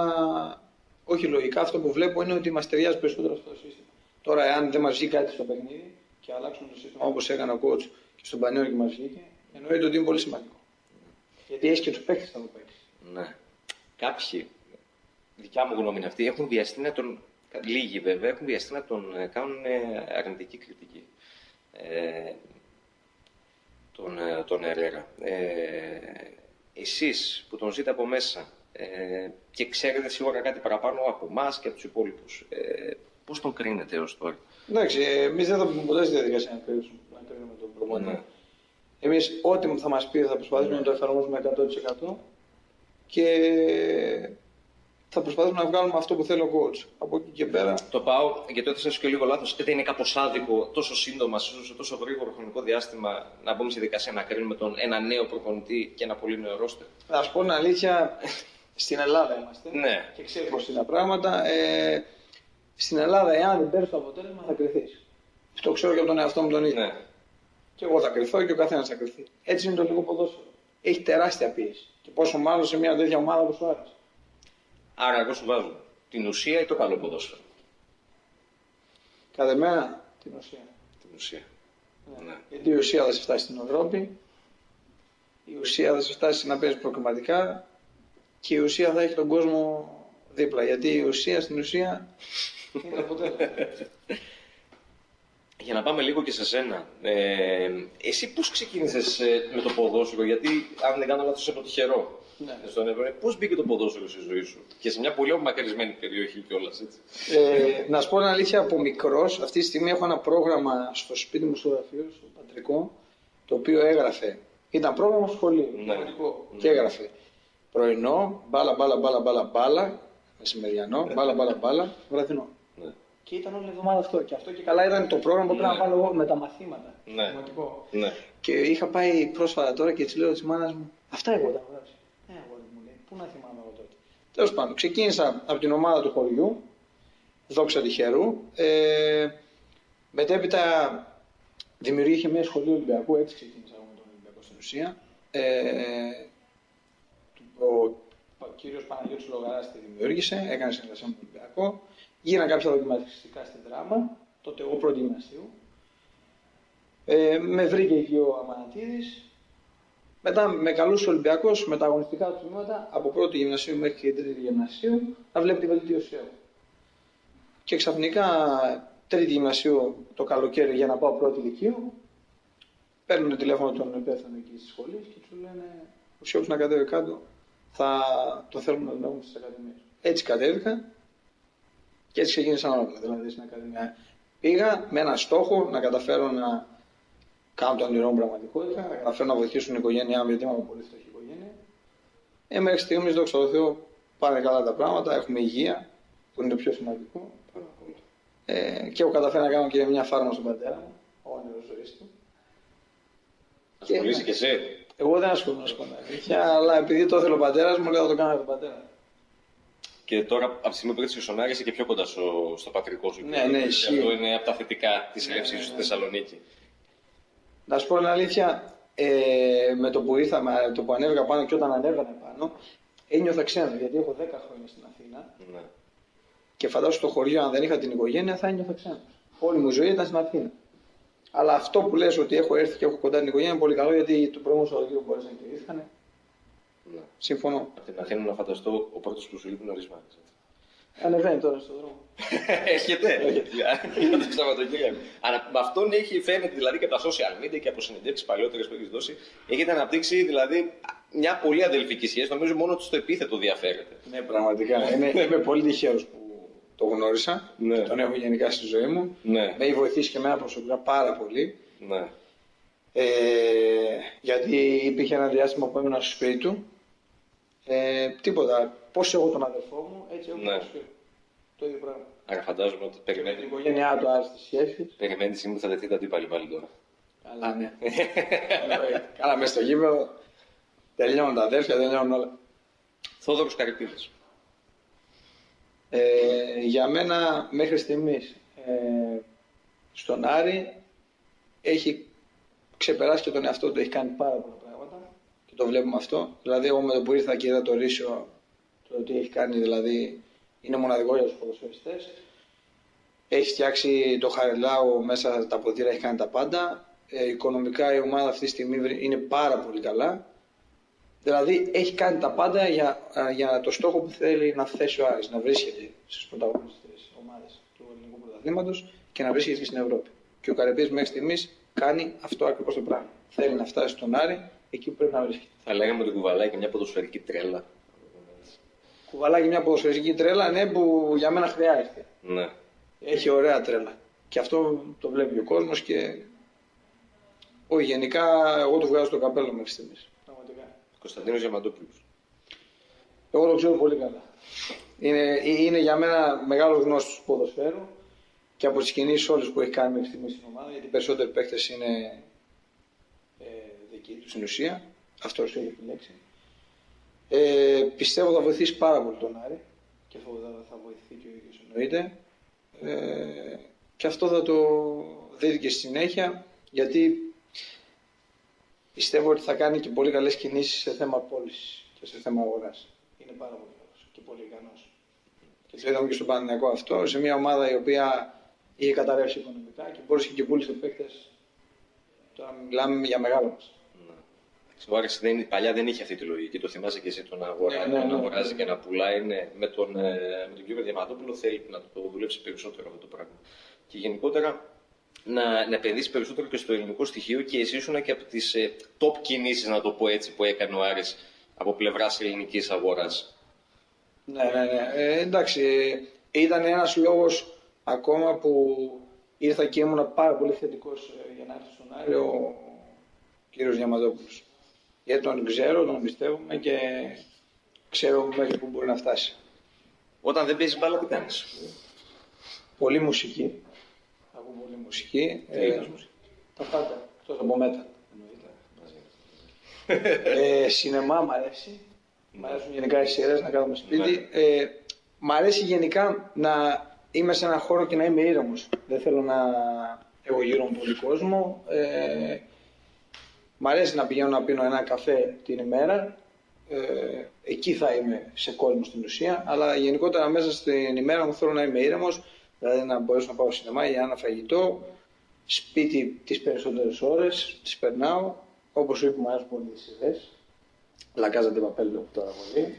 όχι λογικά, αυτό που βλέπω είναι ότι μας ταιριάζει περισσότερο αυτό το σύστημα. Τώρα, εάν δεν μας βγει κάτι στο παιχνίδι και αλλάξουμε το σύστημα όπως έκανε ο coach και στον Πανιόνιο και μας βγήκε, εννοείται ότι είναι πολύ σημαντικό. Γιατί έχει και τους παίκτες να το παίξει. Ναι. Κάποιοι, δικιά μου γνώμη είναι αυτή, έχουν βιαστεί να τον. Λίγοι βέβαια, έχουν βιαστεί να τον κάνουν αρνητική κριτική. Ε, τον, τον Ερέρα. Ε, εσείς που τον ζείτε από μέσα ε, και ξέρετε σίγουρα κάτι παραπάνω από εμάς και από τους υπόλοιπους, ε, πώς τον κρίνετε έως τώρα? Εντάξει, εμείς δεν θα πούμε ποτέ στη διαδικασία να κρίνουμε τον προπονητή. Ναι. Εμείς ό,τι θα μας πει θα προσπαθήσουμε, ναι, να το εφαρμόσουμε εκατό τοις εκατό και θα προσπαθήσουμε να βγάλουμε αυτό που θέλει ο coach. Από εκεί και πέρα. Το πάω, γιατί έθεσα σου και λίγο λάθος, δεν είναι κάπως άδικο τόσο σύντομα, σε τόσο γρήγορο χρονικό διάστημα, να μπούμε στη διαδικασία να κρίνουμε τον ένα νέο προπονητή και ένα πολύ νέο ρόστερ? Να σου πω την αλήθεια, στην Ελλάδα είμαστε. Ναι. Και ξέρει πώς είναι τα πράγματα. Ε, στην Ελλάδα, εάν δεν παίρνει το αποτέλεσμα, θα κρυθείς. Το ξέρω και από τον εαυτό μου τον ίδιο. Ναι. Και εγώ θα κρυθώ και ο καθένας θα κρυθεί. Έτσι είναι το ελληνικό ποδόσφαιρο. Έχει τεράστια πίεση. Και πόσο μάλλον σε μια τέτοια ομάδα όπως ο Άρης. Άρα, εγώ σου βάζω την ουσία ή το καλό ποδόσφαιρο? Κατά μένα, την ουσία. Την ουσία. Ναι. Ναι. Γιατί η ουσία θα σε φτάσει στην Ευρώπη, η ουσία θα σε φτάσει να παίζει προκριματικά και η ουσία θα έχει τον κόσμο δίπλα. Γιατί η ουσία στην ουσία είναι αποτέλεσμα. Για να πάμε λίγο και σε σένα. Ε, εσύ πώς ξεκίνησες ε, με το ποδόσφαιρο, γιατί αν δεν κάνω λάθος είσαι από τυχερό. Ναι. Στον Εύρο. Πώς μπήκε το ποδόσφαιρο στη ζωή σου και σε μια πολύ απομακρυσμένη περιοχή κιόλας, έτσι. Ε, να σου πω την αλήθεια, από μικρός, αυτή τη στιγμή έχω ένα πρόγραμμα στο σπίτι μου, στο γραφείο, στο πατρικό, το οποίο έγραφε. Ήταν πρόγραμμα σχολείου, ναι. ναι. Και έγραφε πρωινό, μπάλα, μπάλα, μπάλα, μπάλα, μπάλα, μεσημεριανό, μπάλα, μπάλα, μπάλα, βραδινό. Ναι. Και ήταν όλη εβδομάδα αυτό. Και αυτό και καλά ήταν το πρόγραμμα που πρέπει ναι. να βάλω εγώ με τα μαθήματα. Ναι. Ναι. Και είχα πάει πρόσφατα τώρα και τη λέω τη μάνα μου, αυτά εγώ τα γράψα. Ε, εγώ μου λέει, πού να θυμάμαι εγώ τότε. Τέλος πάντων, ξεκίνησα από την ομάδα του χωριού, δόξα τυχερού. Ε, μετέπειτα δημιουργήθηκε μια σχολή Ολυμπιακού, έτσι ξεκίνησα εγώ με τον Ολυμπιακό στην ουσία. Ε, ο ο κύριος Παναγιώτης Λογαράς τη δημιούργησε, έκανε συνεργασία με τον Ολυμπιακό. Γίναν κάποια δοκιμαστικά στην Δράμα, τότε εγώ πρώτη γυμναστίου. Ε, με βρήκε εκεί ο Αμανατίδης. Μετά με καλούσε ο Ολυμπιακός με τα αγωνιστικά του τμήματα από πρώτη γυμνασίου μέχρι και τρίτη γυμνασίου να βλέπει τη βελτίωσή μου. Και ξαφνικά τρίτη γυμνασίου το καλοκαίρι για να πάω πρώτη λυκείου, παίρνουν τηλέφωνο τον υπεύθυνο εκεί στη σχολή και του λένε: ο Σιώπης να κατέβει κάτω, θα το θέλουμε να τον έχουμε στις ακαδημίες. Έτσι κατέβηκα και έτσι ξεκίνησαν όλα. Δηλαδή στην ακαδημία πήγα με ένα στόχο να καταφέρω να κάνω το όνειρό μου πραγματικότητα, να καταφέρω να βοηθήσω την οικογένειά μου, γιατί είμαι από πολύ φτωχή οικογένεια. Ε, μέχρι στιγμής, δόξα τω Θεώ, πάνε καλά τα πράγματα, έχουμε υγεία, που είναι το πιο σημαντικό. Ε, και έχω καταφέρει να κάνω και μια φάρμα στον πατέρα μου, ο όνειρος ζωής του. Ασχολείσαι και εσύ. Εγώ δεν ασχολούμαι με αλήθεια, αλλά επειδή το ήθελε ο πατέρας μου, λέω να το κάνω με τον πατέρα. Και τώρα, από τη στιγμή που έρθει ο Σονάρη, είσαι και πιο κοντά στο, στο πατρικό σου. Ναι, ναι, ισχύει. Αυτό είναι από τα θετικά τη ναι, έλευσή ναι, σου στη ναι. Θεσσαλονίκη. Να σου πω την αλήθεια, ε, με το που ήρθα, με το που ανέβηκα πάνω και όταν ανέβαινα πάνω, ένιωθα ξένο, γιατί έχω δέκα χρόνια στην Αθήνα. Ναι. Και φαντάζομαι στο χωριό, αν δεν είχα την οικογένεια, θα ένιωθα ξένο. Όλη μου η ζωή ήταν στην Αθήνα. Αλλά αυτό που λες ότι έχω έρθει και έχω κοντά την οικογένεια είναι πολύ καλό, γιατί το προηγούμενο Σαββατοκύριακο μπόρεσαν και ήρθανε. Ναι. Συμφωνώ. Από την Αθήνα να φανταστώ ο πρώτος που σου λείπει νωρίς μάθης. Ανεβαίνει τώρα στον δρόμο. Έρχεται. Είναι το Σαββατοκύριακο. Αλλά με αυτόν έχει φαίνεται δηλαδή και από τα social media και από συνεντεύξεις παλιότερες που έχεις δώσει, έχετε αναπτύξει δηλαδή μια πολύ αδελφική σχέση. Νομίζω μόνο στο επίθετο διαφέρεται. Ναι, πραγματικά. Είμαι, είμαι πολύ τυχαίος που το γνώρισα. Ναι. Και τον έχω γενικά στη ζωή μου. Ναι. Με έχει βοηθήσει και εμένα προσωπικά πάρα πολύ. Ναι. Ε, γιατί υπήρχε ένα διάστημα που έμεινα στο σπίτι του. Ε, τίποτα. Πώς έχω τον αδερφό μου, έτσι έχω Ναι. τον σπίτι. Το ίδιο πράγμα. Άρα φαντάζομαι ότι Με την περιμένει. οικογένειά του άριστες σχέσεις. Περιμένει τη στιγμή που θα δεχτείτε αντίπαλοι πάλι τώρα. Καλά, ναι. Καλά, μέσα στο γήπεδο τελειώνουν τα αδέρφια, τελειώνουν όλα. Θόδωρος Καρυπίδης. Ε, για μένα μέχρι στιγμής ε, στον Άρη έχει ξεπεράσει και τον εαυτό του, έχει κάνει πάρα πολλά πράγματα και το βλέπουμε αυτό. Δηλαδή εγώ με το που ήρθα και είδα το Ρήσιο, το τι έχει κάνει, δηλαδή είναι μοναδικό για τους ποδοσφαιριστές. Έχει φτιάξει το Χαριλάου μέσα τα ποδήλα, έχει κάνει τα πάντα. Ε, οικονομικά η ομάδα αυτή τη στιγμή είναι πάρα πολύ καλά. Δηλαδή έχει κάνει τα πάντα για, για το στόχο που θέλει να θέσει ο Άρης, να βρίσκεται στις πρωταγωνιστικές ομάδες του ελληνικού πρωταθλήματος και να βρίσκεται και στην Ευρώπη. Και ο Καρυπίδης μέχρι στιγμής κάνει αυτό ακριβώς το πράγμα. Θέλει να φτάσει στον Άρη εκεί που πρέπει να βρίσκεται. Θα λέγαμε ότι κουβαλάει και μια ποδοσφαιρική τρέλα. Κουβαλάει και μια ποδοσφαιρική τρέλα, ναι, που για μένα χρειάζεται. Ναι. Έχει ωραία τρέλα. Και αυτό το βλέπει ο κόσμος και. Όχι, γενικά εγώ του βγάζω το καπέλο μέχρι στιγμής. Κωνσταντίνος Διαμαντόπουλος. Εγώ το ξέρω πολύ καλά. Είναι, είναι για μένα μεγάλο γνώστης του ποδοσφαίρου και από τις κινήσεις όλες που έχει κάνει μέχρι στιγμής στην ομάδα, γιατί οι περισσότεροι παίκτες είναι ε, δικοί του στην ουσία. Αυτός έχει επιλέξει. Ε, πιστεύω θα βοηθήσει πάρα πολύ τον Άρη και αυτό θα, θα βοηθεί και ο ίδιος εννοείται. Ε, και αυτό θα το δείτε και στη συνέχεια, γιατί πιστεύω ότι θα κάνει και πολύ καλές κινήσεις σε θέμα πώλησης και σε θέμα αγοράς. Είναι πάρα πολύ καλός και πολύ ικανός. Και το είδαμε και στον Παναθηναϊκό αυτό, σε μια ομάδα η οποία είχε καταρρεύσει οικονομικά και μπόρεσε και πούλησε παίκτες. Τώρα μιλάμε για μεγάλο μας. Ο Άρης δεν, παλιά δεν είχε αυτή τη λογική. Το θυμάσαι και εσύ τον αγοράζει, ναι, ναι, ναι, να αγοράζει ναι. και να πουλάει. Ναι. Με τον, με τον κύριο Διαματόπουλο θέλει να το δουλέψει περισσότερο αυτό το πράγμα. Και γενικότερα να, να επενδύσει περισσότερο και στο ελληνικό στοιχείο και εσύ ήσουν και από τις ε, top κινήσεις, να το πω έτσι, που έκανε ο Άρης από πλευράς ελληνικής αγοράς. Ναι, ναι, ναι. Ε, εντάξει, ε, ήταν ένας λόγος ακόμα που ήρθα και ήμουν πάρα πολύ θετικός ε, για να έρθει στον Άρη ο κύριος Διαματόπουλος. Γιατί τον ξέρω, τον πιστεύουμε και ξέρω μέχρι που μπορεί να φτάσει. Όταν δεν παίζει μπάλα, τι κάνεις? Πολύ μουσική. Ακούω πολύ μουσική. Ε, μουσική. Τα πάντα, εκτός από μέτα. ε, σινεμά μ' αρέσει. Μ' αρέσουν γενικά οι σειρές, να κάνουμε σπίτι. Ε, μ' αρέσει γενικά να είμαι σε έναν χώρο και να είμαι ήρεμος. Δεν θέλω να έχω γύρω μου πολύ κόσμο. Ε, μ' αρέσει να πηγαίνω να πίνω ένα καφέ την ημέρα. Ε, εκεί θα είμαι σε κόσμο στην ουσία. Αλλά γενικότερα μέσα στην ημέρα μου θέλω να είμαι ήρεμος. Δηλαδή να μπορέσω να πάω σινεμά για ένα φαγητό. Σπίτι τις περισσότερες ώρες, τις περνάω. Όπως σου είπα, μου αρέσουν πολύ οι σειρές. Λακάζα την Παπέλο τώρα πολύ.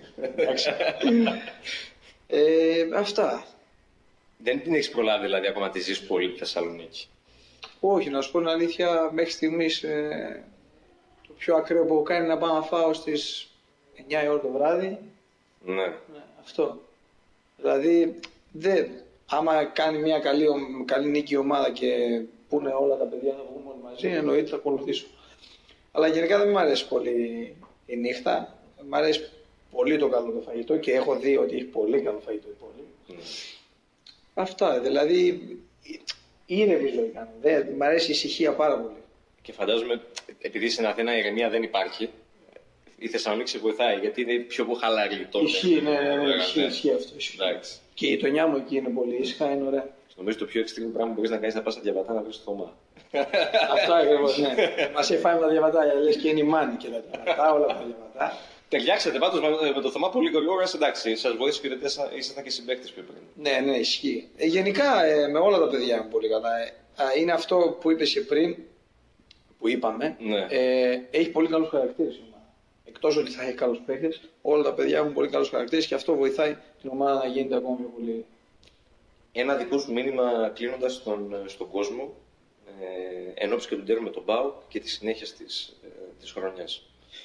ε, αυτά. Δεν την έχεις προλάβει δηλαδή ακόμα τη ζεις πολύ τη Θεσσαλονίκη? Όχι, να σου πω την αλήθεια, μέχρι στιγμής ε, το πιο ακραίο που έχω κάνει είναι να πάω να φάω στις εννιά η ώρα το βράδυ. Ναι. Ναι, αυτό. Δηλαδή, δεν, άμα κάνει μια καλή, καλή νίκη η ομάδα και πούνε όλα τα παιδιά να βγούμε όλοι μαζί, εννοείται θα ακολουθήσω. Αλλά γενικά δεν μου αρέσει πολύ η νύχτα. Μ' αρέσει πολύ το καλό το φαγητό και έχω δει ότι έχει πολύ καλό φαγητό η πόλη. Mm. Αυτά, δηλαδή ήρεμη ζωή κάνω. Δεν, μ' αρέσει η ησυχία πάρα πολύ. Και φαντάζομαι, επειδή στην Αθήνα η ηρεμία δεν υπάρχει, η Θεσσαλονίκη σε βοηθάει, γιατί είναι πιο χαλαρή τότε. Ισχύει, ναι, ναι, ναι, ισχύει, ισχύει αυτό. Εντάξει. Και η γειτονιά μου εκεί είναι πολύ ήσυχα, είναι ωραία. Νομίζω το πιο extreme πράγμα που μπορείς να κάνεις να πας στα διαβατά να βρεις το Θωμά. Αυτό ακριβώς, ναι. Μας έχει φάει με τα διαβατά, λες και είναι η μάνη και τα διαβατά, όλα τα διαβατά. Ταιριάξατε πάντως με το Θωμά πολύ γρήγορα, εντάξει, σας βοήθησε και δεν ήσασταν και συμπαίκτες πιο πριν. Ναι, ναι, ισχύει. Ε, γενικά ε, με όλα τα παιδιά μου πολύ καλά. Ε, είναι αυτό που είπες και πριν, που είπαμε, ναι. ε, έχει πολύ καλούς χαρακτήρες η ομάδα. Εκτός ότι θα έχει καλούς παίκτες, όλα τα παιδιά έχουν πολύ καλούς χαρακτήρες και αυτό βοηθάει την ομάδα να γίνεται ακόμα πιο πολύ. Ένα δικό σου μήνυμα κλείνοντας στον, στον κόσμο, ε, ενώπιση και του τέρου με τον ΠΑΟΚ και τη συνέχεια της, ε, της χρονιάς.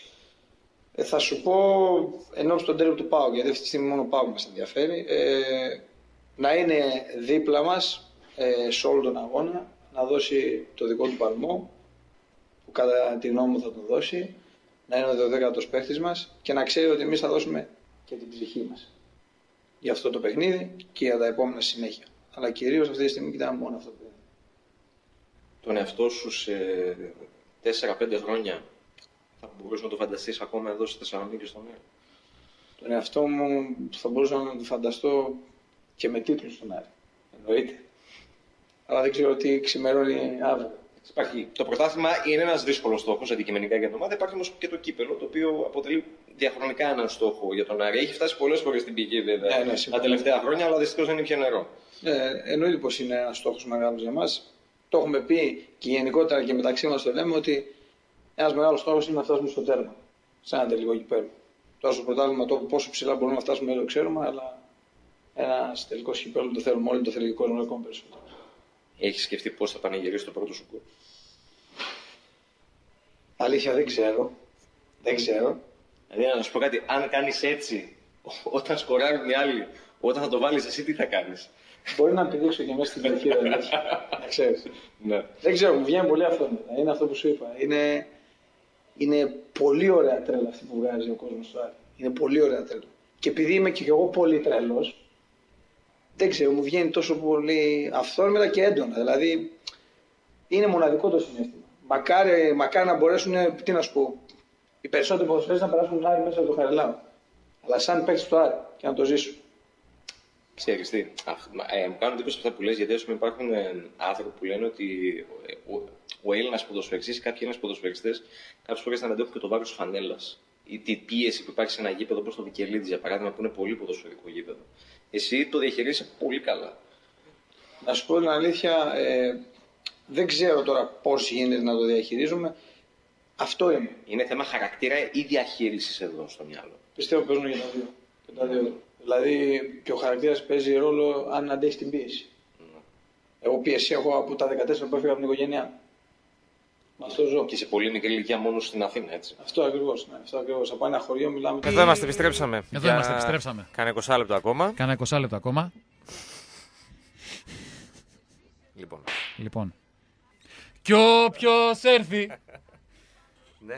Ε, θα σου πω ενώπιση τον τέρου του ΠΑΟΚ, γιατί αυτή τη στιγμή μόνο ο ΠΑΟΚ μας ενδιαφέρει, ε, να είναι δίπλα μας ε, σε όλο τον αγώνα, να δώσει το δικό του παλμό, που κατά τη γνώμη μου θα τον δώσει, να είναι ο δωδέκατος παίκτης μας και να ξέρει ότι εμείς θα δώσουμε και την ψυχή μας για αυτό το παιχνίδι και για τα επόμενα συνέχεια. Αλλά κυρίως αυτή τη στιγμή κοιτάμε μόνο αυτό το παιχνίδι. Τον εαυτό σου σε τέσσερα πέντε χρόνια θα μπορούσε να το φανταστείς ακόμα εδώ στη Θεσσαλονίκη στον Άρη? Τον εαυτό μου θα μπορούσα να το φανταστώ και με τίτλους στον Άρη. Εννοείται. Αλλά δεν ξέρω τι ξημερώνει αύριο. Υπάρχει. Το πρωτάθλημα είναι ένας δύσκολος στόχος αντικειμενικά για την ομάδα. Υπάρχει όμως και το κύπελο, το οποίο αποτελεί διαχρονικά έναν στόχο για τον Άρη. Έχει φτάσει πολλές φορές στην πηγή βέβαια ναι, ναι, τα τελευταία χρόνια, αλλά δυστυχώς δεν είναι πια νερό. Ναι, εννοείται πως είναι ένας στόχος μεγάλος για μας. Το έχουμε πει και γενικότερα και μεταξύ μας το λέμε ότι ένας μεγάλος στόχος είναι να φτάσουμε στο τέρμα. Σε ένα τελικό κυπέλλο. Τώρα στο πρωτάθλημα το πόσο ψηλά μπορούμε να φτάσουμε δεν το ξέρουμε, αλλά ένας τελικός κυπέλλο το θέλουμε όλοι, το θέλει και ο κόσμος ακόμα περισσότερο. Έχεις σκεφτεί πώς θα πανηγυρίσει το πρώτο σου γκολ? Αλήθεια δεν ξέρω. Δεν ξέρω. Δηλαδή να σου πω κάτι, αν κάνεις έτσι, όταν σκοράρουν οι άλλοι, όταν θα το βάλεις εσύ, τι θα κάνεις? Μπορεί να πηδήξω και μέσα στην περιοχή, να ξέρεις. Ναι. Δεν ξέρω, μου βγαίνει πολύ αυτόματα. Είναι αυτό που σου είπα. Είναι, είναι πολύ ωραία τρέλα αυτή που βγάζει ο κόσμος στο Άρη. Είναι πολύ ωραία τρέλα. Και επειδή είμαι και εγώ πολύ τρελός, δεν ξέρω, μου βγαίνει τόσο πολύ αυθόρμητα και έντονα. Δηλαδή, είναι μοναδικό το συναίσθημα. Μακάρι, μακάρι να μπορέσουν, τι να σου πω, οι περισσότεροι ποδοσφαιριστές να περάσουν τον Άρη μέσα από το Χαριλάου. Αλλά σαν παίξεις το Άρη και να το ζήσουν. Ξέρεις τι, ε, μου κάνουν εντύπωση αυτά που λες, γιατί πούμε, υπάρχουν ε, άνθρωποι που λένε ότι ο, ο, ο Έλληνας ποδοσφαιριστής, κάποιοι Έλληνες ποδοσφαιριστές, κάποιες φορές θα αντέχουν και το βάρος της φανέλας. Ή τη πίεση που υπάρχει σε ένα γήπεδο όπως το Βικελίδης, για παράδειγμα, που είναι πολύ ποδοσφαιρικό γήπεδο. Εσύ το διαχειρίζεσαι πολύ καλά. Να σου πω την αλήθεια, ε, δεν ξέρω τώρα πώς γίνεται να το διαχειρίζομαι. Αυτό είναι. Είναι θέμα χαρακτήρα ή διαχείρισης εδώ στο μυαλό? Πιστεύω παίζουν για τα δύο. Και τα δύο. Δηλαδή και ο χαρακτήρας παίζει ρόλο αν αντέχει την πίεση. Mm. Εγώ πίεση έχω από τα δεκατέσσερα που έφυγα από την οικογένειά. Αυτό ζω. Και σε πολύ μικρή ηλικία μόνο στην Αθήνα, έτσι. Αυτό ακριβώς. Ναι, αυτό ακριβώς. Από ένα χωριό μιλάμε. Εδώ είμαστε, επιστρέψαμε. Εδώ Για... είμαστε, επιστρέψαμε. Κάνε είκοσι λεπτό ακόμα. Κάνα είκοσι λεπτό ακόμα. Λοιπόν. Λοιπόν. Κι όποιος έρθει. Ναι.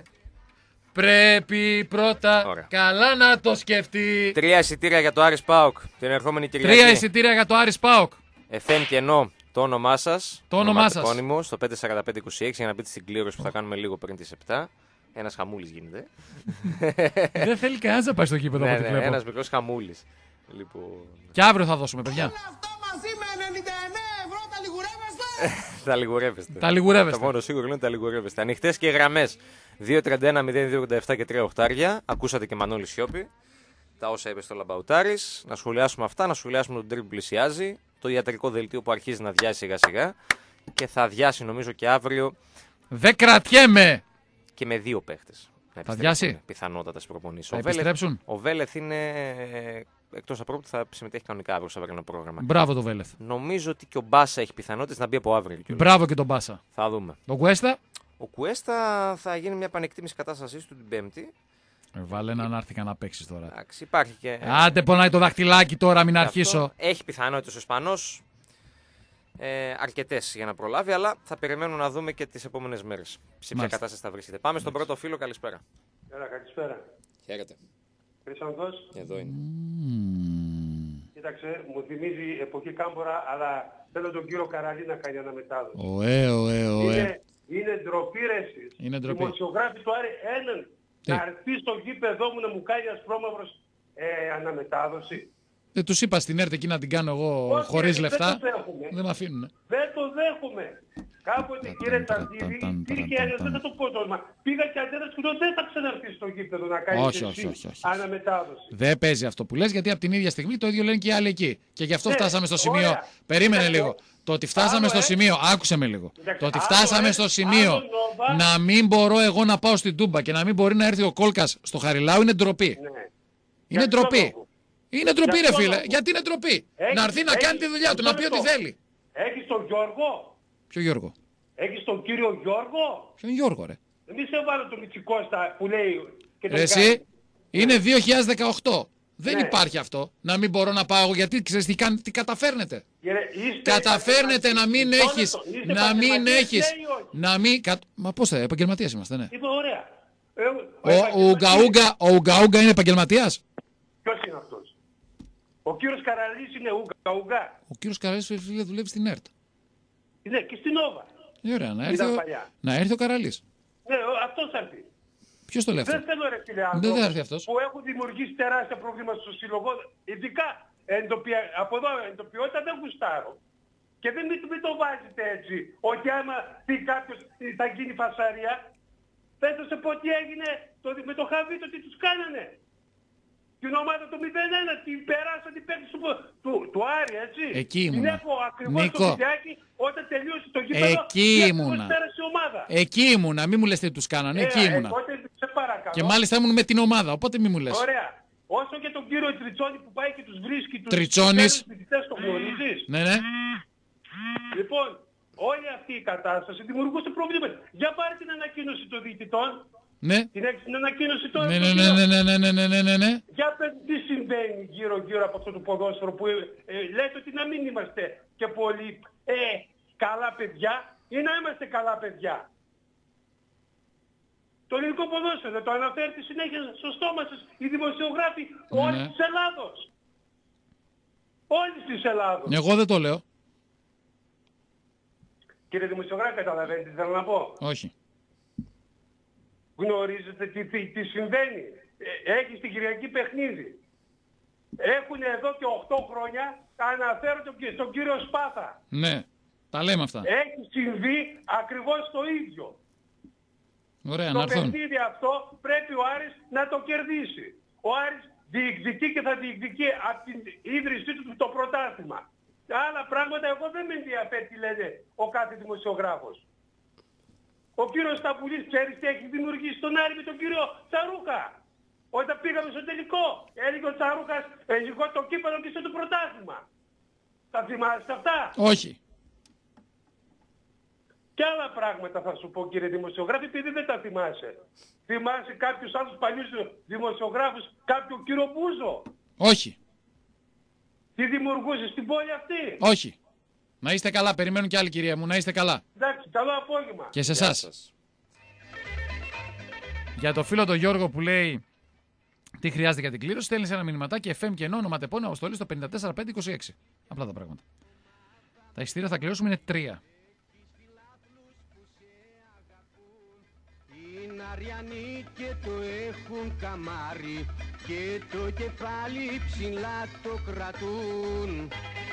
Πρέπει πρώτα Ωραία. καλά να το σκεφτεί. Τρία εισιτήρια για το Άρης ΠΑΟΚ την ερχόμενη Κυριακή. Τρία εισιτήρια για το Άρης ΠΑΟΚ. εφ εμ και ενώ το όνομά σας. Το όνομά σας. Επώνυμο στο πέντε τέσσερα πέντε είκοσι έξι για να μπείτε στην κλήρωση που θα κάνουμε λίγο πριν τις επτά. Ένας χαμούλης γίνεται. Δεν θέλει κανένας να πάει στο γήπεδο από Ναι, ό,τι ναι, βλέπω. ένας μικρός χαμούλης. Λοιπόν... Και αύριο θα δώσουμε, παιδιά. Αυτό μαζί με ενενήντα εννέα ευρώ τα λιγουρεύεστε. Τα λιγουρεύεστε. Τα λιγουρεύεστε. Το μόνο σίγουρο είναι τα λιγουρεύεστε. Ανοιχτές και οι γραμμές δύο τριάντα ένα μηδέν δύο ογδόντα επτά και τρία οχτάρια. Ακούσατε και Μανώλη Σιώπη. Τα όσα είπε στο Λαμπαουτάρης. Να σχολιάσουμε αυτά, να σχολιάσουμε τον τρίπ που πλησιάζει. Το ιατρικό δελτίο που αρχίζει να αδειάσει σιγά σιγά. Και θα αδειάσει νομίζω και αύριο. Δεν κρατιέμαι. Και με δύο παίχτες. Θα αδειάσει. Πιθανότατα στις προπονήσεις. Θα Ο Βέλεθ, επιστρέψουν. ο Βέλεθ είναι εκτός απρόπτου, θα συμμετέχει κανονικά αύριο στο αυριανό πρόγραμμα. Μπράβο το Βέλεθ. Νομίζω ότι και ο Μπάσα έχει πιθανότητες να μπει από αύριο. Μπράβο και τον Μπάσα. Θα δούμε. Τον Κουέστα. Ο Κουέστα θα γίνει μια επανεκτίμηση κατάστασής του την Πέμπτη. Ε, βάλε έναν άρθηκα να παίξει τώρα. Εντάξει, υπάρχει και. Άντε πονάει το δαχτυλάκι τώρα, μην αρχίσω. Αυτό. Έχει πιθανότητες ο Ισπανός. Ε, αρκετές για να προλάβει, αλλά θα περιμένουμε να δούμε και τις επόμενες μέρες σε ποια Μάλιστα. κατάσταση θα βρίσκεται. Πάμε στον πρώτο φίλο, καλησπέρα. Έλα, καλησπέρα. Χαίρετε. Χρυσανθός. Εδώ είναι. Mm. Κοίταξε, μου θυμίζει εποχή Κάμπορα, αλλά θέλω τον κύριο Καραλή να κάνει αναμετάδοση. Ωε, ωε, ωε. Είναι, είναι ντροπή ρε εσείς. Είναι ντροπή. Δημοσιογράφοι του Άρη έναν Τι? να έρθει στο γήπεδό μου να μου κάνει ασπρόμαυρος ε, αναμετάδοση. Δεν τους είπα στην ΕΡΤ εκεί να την κάνω εγώ Όχι, χωρίς δεν λεφτά. το δέχομαι. Δεν με αφήνουν. Δεν το δέχομαι. Κάποτε κύριε Τσαντίδη, υπήρχε ένας, δεν θα το πω το όνομα. Πήγα και αντέδρασε και λέω δεν θα ξαναρθεί στο γήπεδο να κάνει Όχι, εσύ όχι, όχι, όχι. αναμετάδοση. Δεν παίζει αυτό που λες γιατί από την ίδια στιγμή το ίδιο λένε και οι άλλοι εκεί. Και γι' αυτό Ναι, φτάσαμε στο σημείο. ωραία. Περίμενε Εντάξει, λίγο. Το ότι φτάσαμε άλλο, στο ε. σημείο, άκουσε με λίγο. Εντάξει, Το ότι άλλο, φτάσαμε ε. στο σημείο Άλλο, Νόβα. να μην μπορώ εγώ να πάω στην Τούμπα και να μην μπορεί να έρθει ο Κόλκας στο Χαριλάου είναι ντροπή. Ναι. Είναι Για ντροπή. ποιο λόγο? Είναι ντροπή, Για ρε ποιο φίλε. λόγο? Γιατί είναι ντροπή. Έχεις- Να έρθει να έχεις- κάνει τη δουλειά του, να πει ό,τι λεπτό. θέλει. Έχεις τον Γιώργο. Ποιο Γιώργο. Έχεις τον κύριο Γιώργο. Ποιον Γιώργο, ρε. Εμείς έβαλε τον Μητσικώστα που λέει και τον Εσύ κάνει. είναι δύο χιλιάδες δεκαοκτώ. Δεν Ναι. υπάρχει αυτό. Να μην μπορώ να πάω γιατί ξέρεις τι, κάνει- τι καταφέρνετε. Κύριε, είστε Καταφέρνετε να μην επαγγελματίες. έχεις. Είστε Να μην επαγγελματίες, έχεις. ναι ή όχι? Να μην. κα- Μα πώς θα, επαγγελματίας είμαστε, ναι. Είπε ωραία. Ε, Ο, ο, επαγγελματίας- Ουγγαούγκα, ο Ουγγαούγκα είναι επαγγελματίας. Ποιος είναι αυτός? Ο κύριος Καραλής είναι Ουγγαούγκα. Ο κύριος Καραλής φίλε, δουλεύει στην ΕΡΤ. Ναι, και στην Όβα. Ε, ωραία, να έρθει, Ήταν ο, παλιά. να έρθει ο Καραλής. Ναι, ο- αυτός θα έρθει. Ποιος το λέει αυτό. Δεν θέλω ρε φίλε Δεν άνθρωποι θα έρθει αυτός. που έχουν δημιουργήσει τεράστια προβλήματα στο σύλλογο, ειδικά εντοπια... από εδώ εντοπιότητα δεν γουστάρω. Και δεν μην, μην το βάζετε έτσι, ότι άμα πει κάποιος θα γίνει φασαρία. Θα σε πω τι έγινε το, με το Χαβίτο, τι τους κάνανε. Την ομάδα του μηδέν ένα, την περάσαν την παίκτης του, του, του Άρη, έτσι. Εκεί Την ήμουνα. έχω ακριβώς Νίκο. στο βιντεάκι όταν τελείωσε το γήπεδο. Εκεί και ακριβώς ήμουνα. πέρασε η ομάδα. Εκεί ήμουνα, μην μου λες τι τους κάνανε. Ε, Εκεί ε, ήμουνα. τότε σε παρακαλώ. Και μάλιστα ήμουν με την ομάδα, οπότε μην μου λες. Ωραία. Όσο και τον κύριο Τριτσόνη που πάει και τους βρίσκει τους Τριτσόνης. διαιτητές, το γνωρίζεις. Ναι, ναι. Λοιπόν, όλη αυτή η κατάσταση δημιουργούσε προβλήματα. Για πάρε την ανακοίνωση των διαιτητών. Ναι. Την έχεις την ανακοίνωση τώρα. Ναι, ναι, ναι, ναι, ναι, ναι, ναι, ναι, ναι, ναι. Για πες τι συμβαίνει γύρω-γύρω από αυτό το ποδόσφαιρο που ε, ε, λέτε ότι να μην είμαστε και πολύ ε, καλά παιδιά ή να είμαστε καλά παιδιά. Το ελληνικό ποδόσφαιρο το αναφέρει συνέχεια στο στόμα σας οι δημοσιογράφοι Ναι, όλης ναι. της Ελλάδος. Όλης της Ελλάδος. Εγώ δεν το λέω. Κύριε δημοσιογράφη, καταλαβαίνετε τι θέλω να πω. Όχι. Γνωρίζετε τι, τι, τι συμβαίνει. Ε, έχει στην Κυριακή παιχνίδι. Έχουν εδώ και οκτώ χρόνια, αναφέρω τον, στον κύριο Σπάθα. Ναι. Τα λέμε αυτά. Έχει συμβεί ακριβώς το ίδιο. Ωραία, Το να έρθουν. παιχνίδι αυτό πρέπει ο Άρης να το κερδίσει. Ο Άρης διεκδικεί και θα διεκδικεί από την ίδρυσή του το πρωτάθλημα. Άλλα πράγματα εγώ δεν με ενδιαφέρει τι λένε ο κάθε δημοσιογράφος. Ο κύριος Σταπουλής ξέρεις τι έχει δημιουργήσει τον Άρη με τον κύριο Τσαρούκα. Όταν πήγαμε στο τελικό, έλεγε ο Τσαρούκας, εγώ το κύπελλο και στο το πρωτάθλημα. Τα θυμάστε αυτά? Όχι. Και άλλα πράγματα θα σου πω κύριε δημοσιογράφη, επειδή δεν τα θυμάσαι. Θυμάσαι κάποιους άλλους παλιούς δημοσιογράφους, κάποιο κύριο Μπούζο? Όχι. Τι δημιουργούσε στην πόλη αυτή? Όχι. Να είστε καλά, περιμένουν και άλλοι κυρία μου, να είστε καλά. Εντάξει, καλό απόγευμα. Και σε εσάς. Για το φίλο τον Γιώργο που λέει τι χρειάζεται για την κλήρωση, στέλνεις ένα μηνυματάκι εφ εμ και ενώ ονοματεπώνυμο αποστολή στο πέντε τέσσερα πέντε είκοσι έξι. Απλά τα πράγματα. Τα εισιτήρια θα κληρώσουμε είναι τρία. Είναι αριανοί και το έχουν καμάρι και το κεφάλι ψηλά το κρατούν.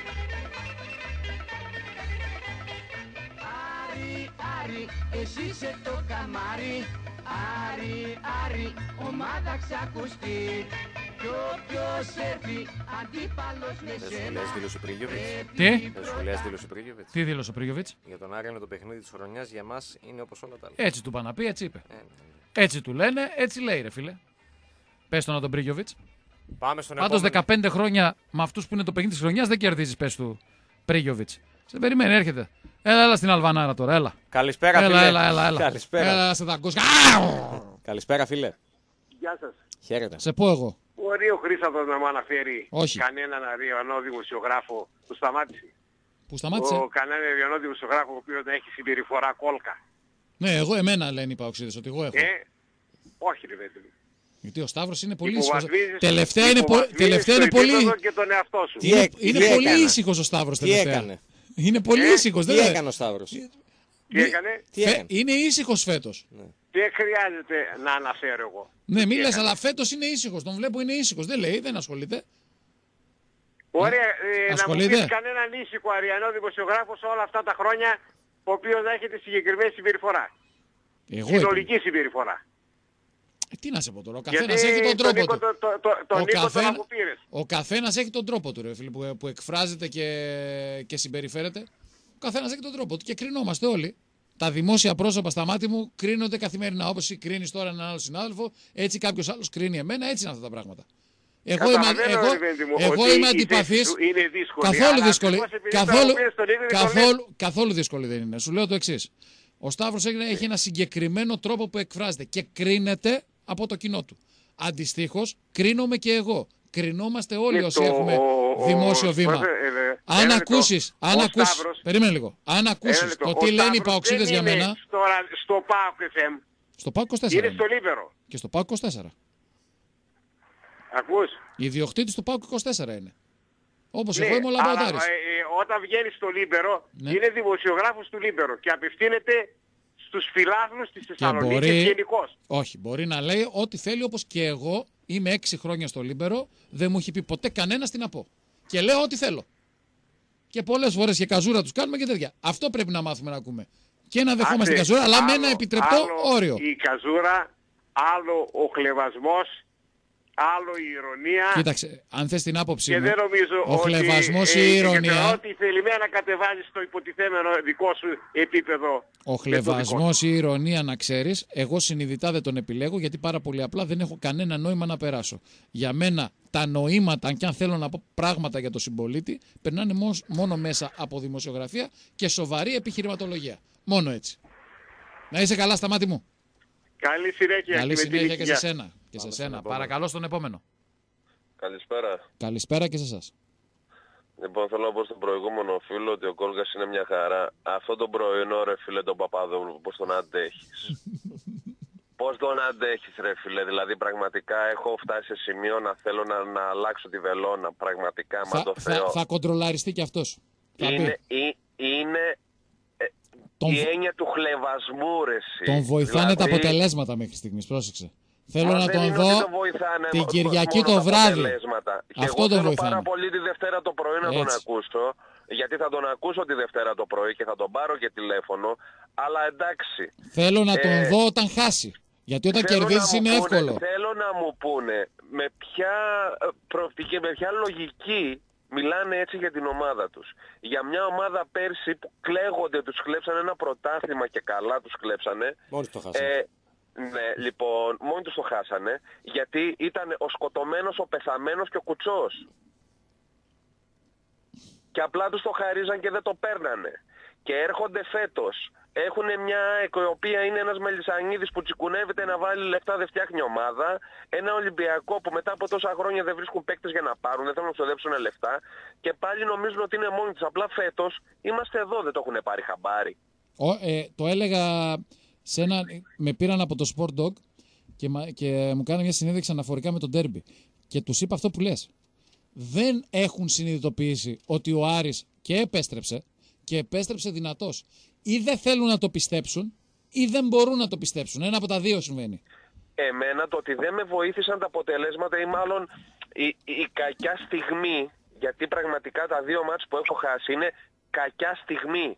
Άρη, Άρη, εσύ είσαι το καμάρι. Άρη, Άρη, ομάδα ξακουστεί. Κι όποιος έρθει αντίπαλος με Δεν σου σένα. λες δήλωση ο Πρίγιοβιτς. Τι? Δεν σου λες δήλωση ο Πρίγιοβιτς. Τι δήλωσε ο Πρίγιοβιτς? Για τον Άρη είναι το παιχνίδι της χρονιάς, για μας είναι όπως όλα τα άλλα. Έτσι του είπα να πει, έτσι είπε. Ε, ναι, ναι. Έτσι του λένε, έτσι λέει ρε φίλε. Πες το να τον Πρίγιοβιτς. Πάμε στον Πάντως επόμενο. δεκαπέντε χρόνια με αυτούς που είναι το παιχνίδι της χρονιάς δεν κερδίζεις, πες του Πρίγιοβιτς. Σε περιμένει, έρχεται. Έλα, έλα στην Αλβανάρα τώρα, έλα. Καλησπέρα, Έλα, φίλε. έλα, έλα, έλα. Καλησπέρα. Έλα, σε δαγκούς. Καλησπέρα, φίλε. Γεια σας. Χαίρετε. Σε πω εγώ. Μπορεί ο Χρήσταθος να μου αναφέρει Όχι. κανέναν αριανό δημοσιογράφο που σταμάτησε? Που σταμάτησε. Ο κανέναν αριανό δημοσιογράφο ο οποίος να έχει συμπεριφορά κόλκα? Ναι, εγώ εμένα λένε οι παοξίδες ότι εγώ έχω. Ε, όχι ρε παιδί μου. Γιατί ο Σταύρος είναι πολύ ήσυχος. Υποβαθμίζεις- Τελευταία είναι, πο... υποβαθμίζεις τελευταία το είναι πολύ. επίπεδο και τον εαυτό σου. Τι Είναι, έκ- είναι τι πολύ έκανε? ήσυχος ο Σταύρος Τι τελευταία. έκανε? Είναι πολύ Ε, ήσυχος. Τι δεν έκανε ο Σταύρος. Τι έκανε? Τι έκανε. Είναι ήσυχος φέτος. Δεν χρειάζεται να αναφέρω εγώ. Ναι, μη Τι λες, έκανε? αλλά φέτος είναι ήσυχος. Τον βλέπω είναι ήσυχος. Δεν λέει, δεν ασχολείται. Ωραία, ε, να μου ασχολείται? πεις κανέναν ήσυχο αριανό δημοσιογράφο σε όλα αυτά τα χρόνια ο οποίος να έχει τη συγκεκριμένη συμπεριφορά. Εγώ Συνολική συμπεριφορά. Ε, τι να σε πω τώρα, ο Γιατί καθένας έχει τον τρόπο Νίκο, του. το, το, το, τον Ο, Νίκο τον καθένα, αποπήρες. ο καθένας έχει τον τρόπο του, ρε φίλε, που, που εκφράζεται και, και συμπεριφέρεται. Ο καθένας έχει τον τρόπο του και κρινόμαστε όλοι. Τα δημόσια πρόσωπα στα μάτια μου κρίνονται καθημερινά. Όπως εσύ κρίνεις τώρα έναν άλλο συνάδελφο, έτσι κάποιος άλλος κρίνει εμένα, έτσι είναι αυτά τα πράγματα. Εγώ είμαι, Καταλαβαίνω, εγώ, ρε παιδί μου, εγώ ότι είμαι η αντιπαθής. θέση σου είναι δύσκολη, Καθόλου αλλά δύσκολη. ακριβώς επειδή Καθόλου, το πήρες στον ίδιο, τον καθόλου, καθόλου δύσκολη δεν είναι. Σου λέω το εξής. Ο Σταύρος έχει, έχει ένα συγκεκριμένο τρόπο που εκφράζεται και κρίνεται από το κοινό του. Αντιστοίχως, κρίνομαι και εγώ. Κρινόμαστε όλοι Και όσοι το- έχουμε ο- δημόσιο ο- βήμα. πώς, ε, ε, Αν ένα ακούσεις, λεπτό. αν Ο ακούσεις, Σταύρος- περίμενε λίγο. Αν Ένα ακούσεις λεπτό. το Ο τι λένε οι Σταύρος παοξίδες δεν για είναι μένα, Στο, στο ΠΑΟΚ εφ εμ, στο ΠΑΟΚ είκοσι τέσσερα είναι στο είναι. Λίβερο. Και στο ΠΑΟΚ είκοσι τέσσερα. Ακούς? Η ιδιοκτήτης του ΠΑΟΚ είκοσι τέσσερα είναι. Όπως Ναι, εγώ είμαι ο αλλά, Λαμπαουτάρης. ε, ε, όταν βγαίνει στο Λίμπερο, Ναι. είναι δημοσιογράφος του Λίμπερο και απευθύνεται στους φιλάθλους της Και Θεσσαλονίκης μπορεί, γενικώς. όχι, μπορεί να λέει ό,τι θέλει, όπως και εγώ είμαι έξι χρόνια στο Λίμπερο, δεν μου έχει πει ποτέ κανένα τι να πω. Και λέω ό,τι θέλω. Και πολλές φορές και καζούρα τους κάνουμε και τέτοια. Αυτό πρέπει να μάθουμε να ακούμε. Και να δεχόμαστε Άντε, την καζούρα, αλλά με άλλο- ένα επιτρεπτό άλλο όριο. η καζούρα, άλλο ο χλευασμός, άλλο η ηρωνία. Κοίταξε, αν θες την άποψή Και μου, δεν νομίζω ο ότι, χλευασμός ε, ή η και ηρωνία, θεωρώ ότι θελημένα κατεβάζεις το υποτιθέμενο δικό σου επίπεδο. ο με το χλευασμός ή η ηρωνία, να ξέρεις, εγώ συνειδητά δεν τον επιλέγω γιατί πάρα πολύ απλά δεν έχω κανένα νόημα να περάσω. Για μένα τα νοήματα, αν και αν θέλω να πω πράγματα για τον συμπολίτη, περνάνε μος- μόνο μέσα από δημοσιογραφία και σοβαρή επιχειρηματολογία. Μόνο έτσι. Να είσαι καλά στα μάτι μου. Καλή συνέχεια. Καλή με την συνέχεια και σε υγεία. σένα. Και σε Πάμε στον σένα. επόμενο. Παρακαλώ στον επόμενο. Καλησπέρα. Καλησπέρα και σε εσάς. Λοιπόν, θέλω να πω στον προηγούμενο φίλο ότι ο Κόλγας είναι μια χαρά. Αυτό το πρωινό, ρε φίλε, τον Παπαδόπουλο, πώς τον αντέχεις. Πώς τον αντέχεις, ρε φίλε. Δηλαδή, πραγματικά έχω φτάσει σε σημείο να θέλω να, να αλλάξω τη βελόνα. Πραγματικά, μα Θα, το θα, Θεό. θα κοντρολαριστεί κι αυτός. Θα πει. Είναι, ή- είναι ε, Τον, η έννοια του χλευασμού, ρε εσύ. τον βοηθάνε Δηλαδή, τα αποτελέσματα μέχρι στιγμής. Πρόσεξε. Θέλω μα να δεν τον είναι δω ότι τον βοηθάνε την μόνο Κυριακή τα το βράδυ. αποτελέσματα. Και Αυτό εγώ τον θέλω βοηθάνε. πάρα πολύ τη Δευτέρα το πρωί να τον Έτσι. ακούσω. Γιατί θα τον ακούσω τη Δευτέρα το πρωί και θα τον πάρω και τηλέφωνο. Αλλά εντάξει. Θέλω να τον Ε, δω όταν χάσει. Γιατί όταν Θέλω κερδίζεις να μου είναι πούνε- εύκολο. Θέλω να μου πούνε με ποια ε, προοπτική, με ποια λογική μιλάνε έτσι για την ομάδα τους. Για μια ομάδα πέρσι που κλαίγονται, τους κλέψανε ένα πρωτάθλημα και καλά τους κλέψανε. Μόλις το χάσανε. Ε, ναι, λοιπόν, μόνοι τους το χάσανε, γιατί ήταν ο σκοτωμένος, ο πεθαμένος και ο κουτσός. Και απλά τους το χαρίζαν και δεν το παίρνανε. Και έρχονται φέτος. Έχουν μια η οποία είναι ένας Μελισσανίδης που τσικουνεύεται να βάλει λεφτά, δεν φτιάχνει ομάδα. Ένα Ολυμπιακό που μετά από τόσα χρόνια δεν βρίσκουν παίκτες για να πάρουν, δεν θέλουν να ξοδέψουν λεφτά. Και πάλι νομίζουν ότι είναι μόνοι τους. Απλά φέτος είμαστε εδώ, δεν το έχουν πάρει χαμπάρι. Ο, ε, το έλεγα σε ένα. Με πήραν από το Sport Dog και, και μου κάνανε μια συνέντευξη αναφορικά με τον ντέρμπι. Και τους είπα αυτό που λες. Δεν έχουν συνειδητοποιήσει ότι ο Άρης και επέστρεψε και επέστρεψε δυνατός. Ή δεν θέλουν να το πιστέψουν ή δεν μπορούν να το πιστέψουν. Ένα από τα δύο συμβαίνει. Εμένα το ότι δεν με βοήθησαν τα αποτελέσματα ή μάλλον η, η κακιά στιγμή, γιατί πραγματικά τα δύο μάτς που έχω χάσει είναι κακιά στιγμή.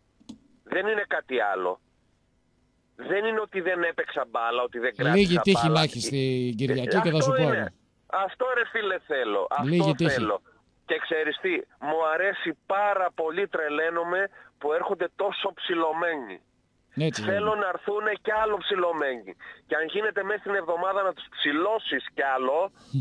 Δεν είναι κάτι άλλο. Δεν είναι ότι δεν έπαιξα μπάλα, ότι δεν κράτησα Λίγη τύχη μπάλα. μάχη στην Κυριακή Ε, και θα σου πω. είναι. Αυτό ρε φίλε θέλω. Λίγη Αυτό τύχη. θέλω. Και ξέρεις τι, μου αρέσει πάρα πολύ, τρελαίνομαι που έρχονται τόσο ψηλωμένοι. Έτσι, Θέλω βέβαια. να έρθουν κι άλλο ψηλωμένοι. Και αν γίνεται μέσα στην εβδομάδα να τους ψηλώσεις κι άλλο,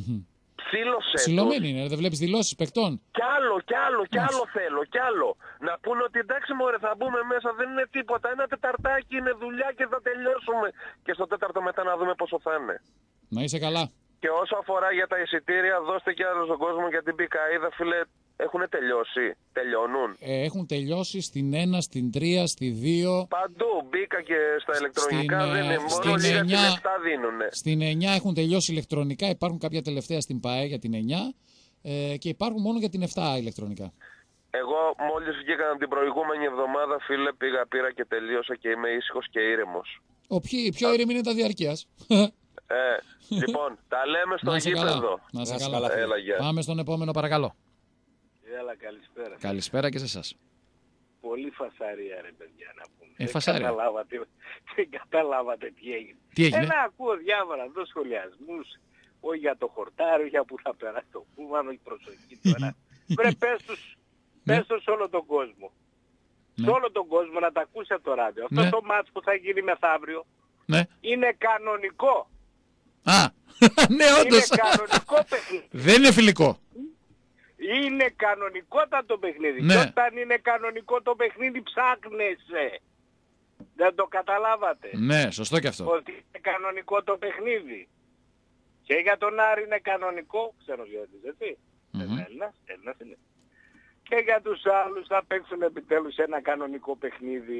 ψήλωσέ Ψηλωμένοι τους. είναι, δεν βλέπεις δηλώσεις παικτών. Κι άλλο, κι άλλο, κι άλλο θέλω, κι άλλο. Να πούνε ότι εντάξει μωρέ θα μπούμε μέσα, δεν είναι τίποτα. Ένα τεταρτάκι είναι δουλειά και θα τελειώσουμε. Και στο τέταρτο μετά να δούμε πόσο θα είναι. Να είσαι καλά. Και όσο αφορά για τα εισιτήρια, δώστε κι άλλο στον κόσμο γιατί μπήκα, είδα φίλε, έχουν τελειώσει, τελειώνουν. Ε, έχουν τελειώσει στην ένα, στην τρία, στη δύο. Παντού μπήκα και στα ηλεκτρονικά, Στην, δεν είναι ε, μόνο στην λίγα εννιά. στην επτά δίνουνε. Στην εννιά έχουν τελειώσει ηλεκτρονικά, υπάρχουν κάποια τελευταία στην ΠΑΕ για την εννιά ε, και υπάρχουν μόνο για την επτά ηλεκτρονικά. Εγώ μόλις βγήκα την προηγούμενη εβδομάδα, φίλε, πήγα, πήρα και τελείωσα και είμαι ήσυχος και ήρεμος. Ο πιο, πιο ήρεμη είναι τα διαρκείας. Ε, λοιπόν, τα λέμε στο Να είσαι καλά. γήπεδο. Να είσαι Να είσαι καλά. καλά, Έλα, γεια. Πάμε στον επόμενο παρακαλώ. Έλα, καλησπέρα. Καλησπέρα και σε εσάς. Πολύ φασαρία ρε παιδιά να πούμε. Ε, φασαρία. Δεν καταλάβατε, δεν καταλάβατε τι έγινε. Τι έγινε? Ένα ακούω διάφορα εδώ σχολιασμούς. Όχι για το χορτάρι, όχι για που θα περάσει το κούμανο, όχι προσοχή τώρα. Βρε πες τους, πες τους σε όλο τον κόσμο. Ναι. Σε όλο τον κόσμο να τα ακούσει από το ράδιο. Αυτό Ναι. το μάτς που θα γίνει μεθαύριο Ναι. είναι κανονικό. Α, ναι, Είναι όντως. κανονικό παιχνίδι. Δεν είναι φιλικό. Είναι κανονικότατο παιχνίδι. Ναι. Και όταν είναι κανονικό το παιχνίδι ψάχνεσαι. Δεν το καταλάβατε. Ναι, σωστό και αυτό. Ότι είναι κανονικό το παιχνίδι. Και για τον Άρη είναι κανονικό. Ξέρω γιατί, έτσι. Μμμ. Έλληνας, Έλληνας είναι. Και για τους άλλους θα παίξουν επιτέλους ένα κανονικό παιχνίδι.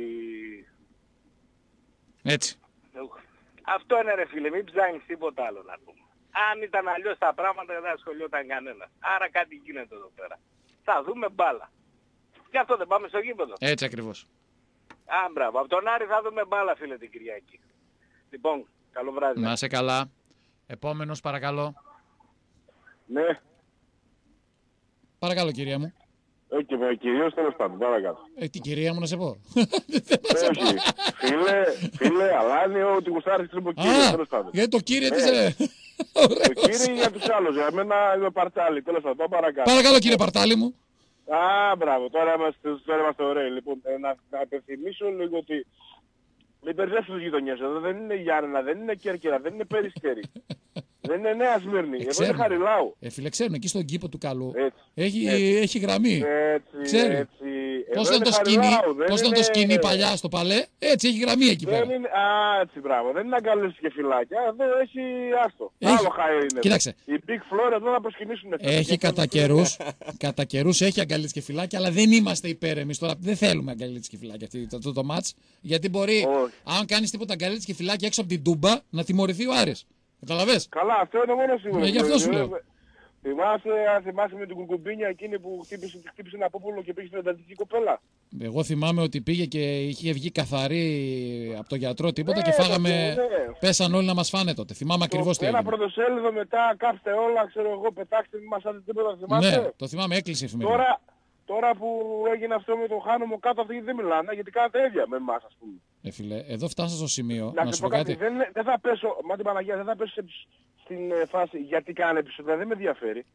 Έτσι. Αυτό είναι ρε φίλε, μην ψάχνεις τίποτα άλλο να πούμε. Αν ήταν αλλιώς τα πράγματα δεν ασχολιόταν κανένας. Άρα κάτι γίνεται εδώ πέρα. Θα δούμε μπάλα. Γι' αυτό δεν πάμε στο γήπεδο. Έτσι ακριβώς. Α, μπράβο. Από τον Άρη θα δούμε μπάλα φίλε την Κυριακή. Λοιπόν, καλό βράδυ. Να είσαι καλά. Επόμενος παρακαλώ. Ναι, Παρακαλώ κυρία μου. όχι και με κυρίως τέλος πάντων, παρακάτω. Ε, την κυρία μου να σε πω. Όχι, φίλε, φίλε, Αλάνι, ό,τι γουστάρεις τρίπο κύριε, Α, τέλος πάντων. γιατί το κύριε της... Ε. ε, Το Ωραίος. κύριε για τους άλλους, για μένα είμαι παρτάλι, τέλος πάντων, πάω παρακάτω. Παρακαλώ κύριε Παρτάλη μου. Α, μπράβο, τώρα είμαστε, τώρα είμαστε ωραίοι. Λοιπόν, ε, να, να υπενθυμίσω λίγο ότι μην μπερδεύσεις τους γειτονιές εδώ, δεν είναι Γιάννενα, δεν είναι Κέρκυρα, δεν είναι Περιστέρι. Δεν είναι Νέα Σμύρνη, εδώ είναι ξέρουμε. Χαριλάου. Ε, φίλε, ξέρουν, εκεί στον κήπο του Καλού Έτσι, έχει, έτσι. έχει γραμμή. Έτσι, Ξέρει. έτσι. Πώς Εδώ ήταν το είναι σκηνή, Χαριλάου, δεν πώς ήταν το είναι- σκηνή παλιά στο Παλέ, έτσι έχει γραμμή εκεί Δεν πέρα. είναι, α, έτσι μπράβο. Δεν είναι αγκαλίες και φυλάκια. Εδώ έχει άστο. Έχει. Άλλο χάι είναι. Κοίταξε. Οι Big Floor εδώ να προσκυνήσουν. Έχει κατά καιρούς, κατά καιρούς έχει αγκαλίτες και φυλάκια, αλλά δεν είμαστε υπέρ εμείς τώρα. Δεν θέλουμε αγκαλίτες και φυλάκια αυτή, το, το, το μάτς. Γιατί μπορεί, Όχι. αν κάνεις τίποτα αγκαλίτες και φυλάκια έξω από την Τούμπα, να τιμωρηθεί ο Άρης. Καταλαβες. Καλά, αυτό είναι μόνο σίγουρο. Ναι, γι' αυτό σου λέω. Θυμάσαι, αν θυμάσαι με την κουκουμπίνια εκείνη που χτύπησε, χτύπησε ένα πόπολο και πήγε στην εντατική κοπέλα. Εγώ θυμάμαι ότι πήγε και είχε βγει καθαρή από τον γιατρό τίποτα Ναι, και φάγαμε. ναι, ναι. Πέσαν όλοι να μας φάνε τότε. Θυμάμαι ακριβώς τι Ένα έγινε. πρωτοσέλιδο μετά, κάψτε όλα, ξέρω εγώ, πετάξτε, μην μας άντε τίποτα, θυμάσαι. Ναι, το θυμάμαι, έκλεισε η εφημερίδα. Τώρα, τώρα που έγινε αυτό με τον Χάνο μου κάτω, αυτοί δεν μιλάνε, γιατί κάνατε ίδια με εμάς, ας πούμε. Ε, φίλε, εδώ φτάσα στο σημείο Να να σου σου πω πω κάτι, κάτι. δεν, είναι- δεν θα πέσω, μα την Παναγία, δεν θα πέσω σε- στην ε, φάση γιατί κάνε επεισόδια, δεν με ενδιαφέρει.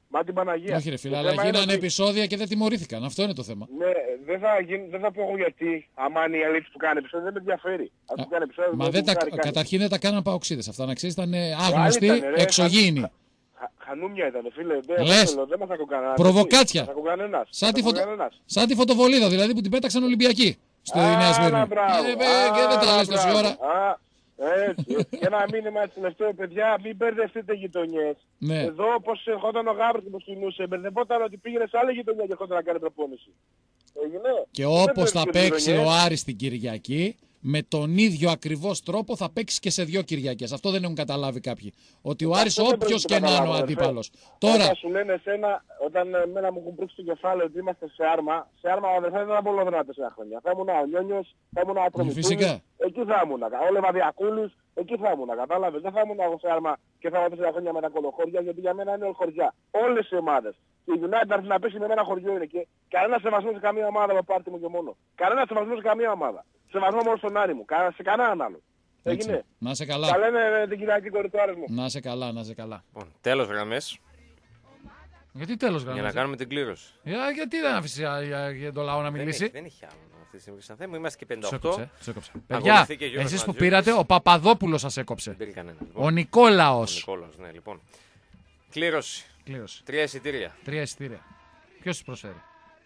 Μα την Παναγία. Όχι, ρε φίλε, Το αλλά θέμα είναι γίνανε ότι- επεισόδια και δεν τιμωρήθηκαν. Αυτό είναι το θέμα. Ναι, δεν θα, γίν- δεν θα πω εγώ γιατί. Άμα είναι η αλήθεια που κάνει επεισόδιο, δεν με ενδιαφέρει. Ας που κάνει επεισόδιο, Μα δεν δεν το τα, κάνει κάνει. καταρχήν δεν τα κάναν παοξίδες. Αυτά να ξέρεις ήταν ε, Άλλη άγνωστοι, ήτανε, ρε, εξωγήινοι. Χα- Χανούμια ήταν, φίλε. Δεν, Λες. δεν θέλω, δεν μας ακούει κανένας. Προβοκάτσια. Δεν μας ακούει κανένας. Σαν Δεν τη, μας ακούει φωτο... κανένας. Σαν τη φωτοβολίδα δηλαδή που την πέταξαν Ολυμπιακοί στο Α, Νέα Σμύρνη. να, μπράβο. Ε, ε, και δεν τα Α, λες τόση μπράβο. ώρα. Α, έτσι. Και ένα μήνυμα έτσι τελευταίο, παιδιά, μην μπερδευτείτε γειτονιές. Ναι. Εδώ όπως ερχόταν ο Γάβρος που κινούσε, μπερδευόταν ότι πήγαινε σε άλλη γειτονιά και ερχόταν να κάνει προπόνηση. Έγινε. Και Δεν όπως μπερδευτείτε θα παίξει γειτονιές. ο Άρης την Κυριακή, με τον ίδιο ακριβώς τρόπο θα παίξει και σε δύο Κυριακές. Αυτό δεν έχουν καταλάβει κάποιοι. Ότι ο Άρης Αυτό δεν όποιος πρέπει και να να είναι ο καταλάβω, αντίπαλος. αδερφέ. Τώρα, Όταν σου λένε εσένα, όταν εμένα μου έχουν πρίξει το κεφάλαιο ότι είμαστε σε άρμα, σε άρμα αδερφέ δεν θα μπορώ να τέσσερα χρόνια. Θα ήμουν ο Νιόνιος, θα ήμουν ο Ατρομητούλης, Φυσικά. εκεί θα ήμουν. Ο Λεβαδιακούλης, εκεί θα ήμουν. Κατάλαβες, δεν θα ήμουν εγώ σε άρμα και θα ήμουν τέσσερα χρόνια με τα κολοχώρια, γιατί για μένα είναι όλη χωριά. Όλες οι ομάδες. Και η United έρθει να παίξει με ένα χωριό είναι και κανένα σεβασμό σε καμία ομάδα από πάρτι μου και μόνο. Κανένα σεβασμό σε καμία ομάδα. Σεβασμό μόνο στον Άρη μου. Κα- σε κανέναν άλλο. έτσι, Έγινε. να σε Τα καλά. λένε ε, την Κυριακή κορή του Άρης μου. Να σε καλά, να σε καλά. Λοιπόν, τέλος γραμμές Γιατί τέλος για να γραμμές. κάνουμε την κλήρωση. Για, γιατί δεν άφησε για, για, για τον λαό να Δεν μιλήσει. έχει, δεν έχει άλλο αυτή τη στιγμή σαν θέμα. Είμαστε και πενήντα Τους οκτώ. έκοψε, τους έκοψε. Αγωνιστεί Παιδιά, και ο Γιώργος εσείς που Ματζιούκης. πήρατε, ο Παπαδόπουλος σας έκοψε. Δεν πήρε κανένα. Λοιπόν. Ο Νικόλαος. Ο Νικόλαος, ναι, λοιπόν. Κλήρωση. Κλήρωση. Τρία εισιτήρια. Τρία εισιτήρια. Ποιος τους προσφέρει.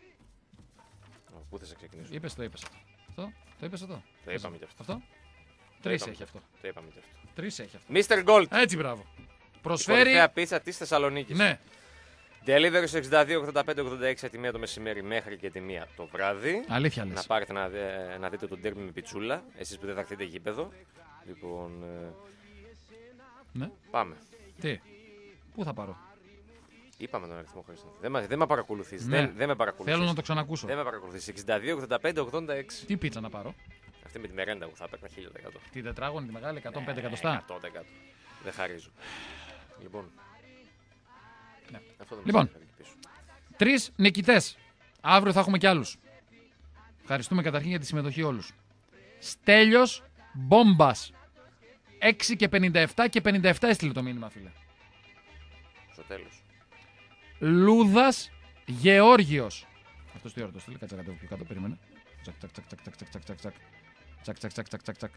Ω, Πού θες να ξεκινήσουμε. Είπες το, είπες αυτό. Αυτό, το είπες εδώ. Το είπαμε κι αυτό. Αυτό. Το Τρεις είπαμε έχει κι αυτό. Το είπαμε κι αυτό. Τρεις έχει αυτό. μίστερ Gold. Έτσι, μπράβο. Η Προσφέρει. κορυφαία πίτσα της Θεσσαλονίκης. Ναι. Delivery στο εξήντα δύο ογδόντα πέντε ογδόντα έξι τη μία το μεσημέρι μέχρι και τη μία το βράδυ. Αλήθεια λες. Να πάρετε να, δε- να δείτε τον τέρμι με πιτσούλα. Εσείς που δεν θα έρθετε γήπεδο. Λοιπόν. ε, Ναι. Πάμε. Τι. Πού θα πάρω. Είπαμε τον αριθμό Χρήστο. Δεν, με- δεν με παρακολουθείς. Ναι. Δεν, δεν με παρακολουθείς. Θέλω να το ξανακούσω. Δεν με παρακολουθείς. εξήντα δύο ογδόντα πέντε ογδόντα έξι. Τι πίτσα να πάρω. Αυτή με τη μερέντα που θα έπαιρνα χίλια τοις εκατό. Την τετράγωνη, τη μεγάλη, εκατόν πέντε Ε, εκατοστά. εκατό τοις εκατό. Δεν χαρίζω. Λοιπόν. Ναι. Αυτό δεν Λοιπόν. με έφερε εκεί πίσω. Τρεις νικητές. Αύριο θα έχουμε κι άλλους. Ευχαριστούμε καταρχήν για τη συμμετοχή όλους. Στέλιος Μπόμπας. έξι και πενήντα επτά και πενήντα επτά έστειλε το μήνυμα, φίλε. Στο τέλος. Λούδας Γεώργιος. Αυτός τι ώρα το στείλει, κάτσε να κατέβω πιο κάτω, περίμενε. Τσακ, τσακ, τσακ, τσακ, τσακ, τσακ, τσακ, τσακ. Τσακ, τσακ, τσακ, τσακ, τσακ, τσακ.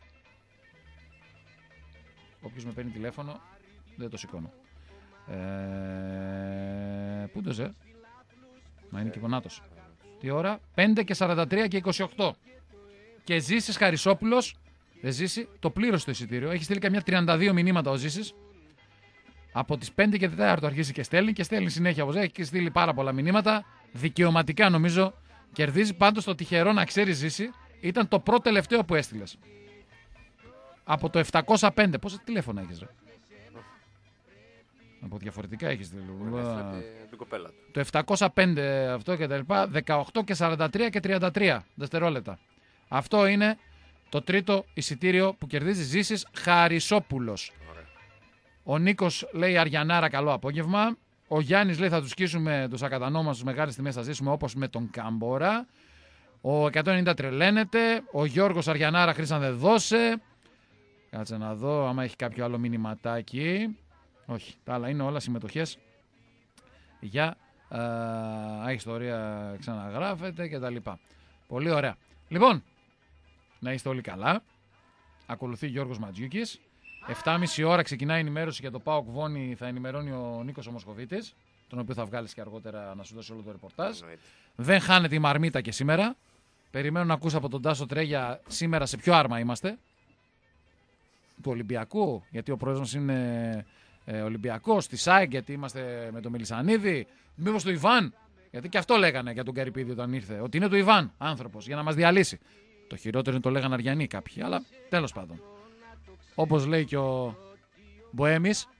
Όποιος με παίρνει τηλέφωνο, δεν το σηκώνω. Ε, πού το ζε? Μα είναι και γονάτος. Τι ώρα? πέντε και σαράντα τρία και είκοσι οκτώ. Και Ζήσης Χαρισόπουλος, δεν Ζήση, το πλήρωσε το εισιτήριο. Έχει στείλει καμιά τριάντα δύο μηνύματα ο Ζήσης. Από τις πέντε και τέσσερα αρχίζει και στέλνει και στέλνει συνέχεια όπως έχει στείλει πάρα πολλά μηνύματα. Δικαιωματικά νομίζω κερδίζει. Πάντως το τυχερό να ξέρει Ζήση ήταν το πρώτο τελευταίο που έστειλες. Από το επτακόσια πέντε. Πόσα τηλέφωνα έχεις ρε? Από διαφορετικά έχεις στείλει. Την κοπέλα του. Το επτακόσια πέντε αυτό και τα λοιπά. δεκαοκτώ και σαράντα τρία και τριάντα τρία δευτερόλεπτα. Αυτό είναι το τρίτο εισιτήριο που κερδίζει Ζήσης Χαρισόπουλος. Ο Νίκος λέει Αριανάρα καλό απόγευμα. Ο Γιάννης λέει θα τους σκίσουμε τους ακατανόμαστους μεγάλες τιμές, θα ζήσουμε όπως με τον Κάμπορα. Ο εκατόν ενενήντα τρελαίνεται. Ο Γιώργος Αριανάρα Χρήσαν δεν δώσε. Κάτσε να δω άμα έχει κάποιο άλλο μηνυματάκι. Όχι, τα άλλα είναι όλα συμμετοχές για α, ιστορία ξαναγράφεται και τα λοιπά. Πολύ ωραία. Λοιπόν, να είστε όλοι καλά. Ακολουθεί Γιώργος Ματζιούκης. επτά και μισή ώρα ξεκινάει η ενημέρωση για το ΠΑΟΚ Βόνη, θα ενημερώνει ο Νίκος ο Μοσχοβίτης, τον οποίο θα βγάλεις και αργότερα να σου δώσει όλο το ρεπορτάζ. Δεν χάνεται η μαρμίτα και σήμερα. Περιμένω να ακούσω από τον Τάσο Τρέγια σήμερα σε ποιο άρμα είμαστε. Του Ολυμπιακού, γιατί ο πρόεδρος μας είναι ε, Ολυμπιακός, τη ΣΑΕΚ, γιατί είμαστε με τον Μιλισανίδη. Μήπως του Ιβάν, γιατί και αυτό λέγανε για τον Καρυπίδη όταν ήρθε, ότι είναι του Ιβάν άνθρωπος για να μας διαλύσει. Το χειρότερο είναι το λέγανε Αριανοί κάποιοι, αλλά τέλος πάντων. Όπως λέει και ο Μποέμης,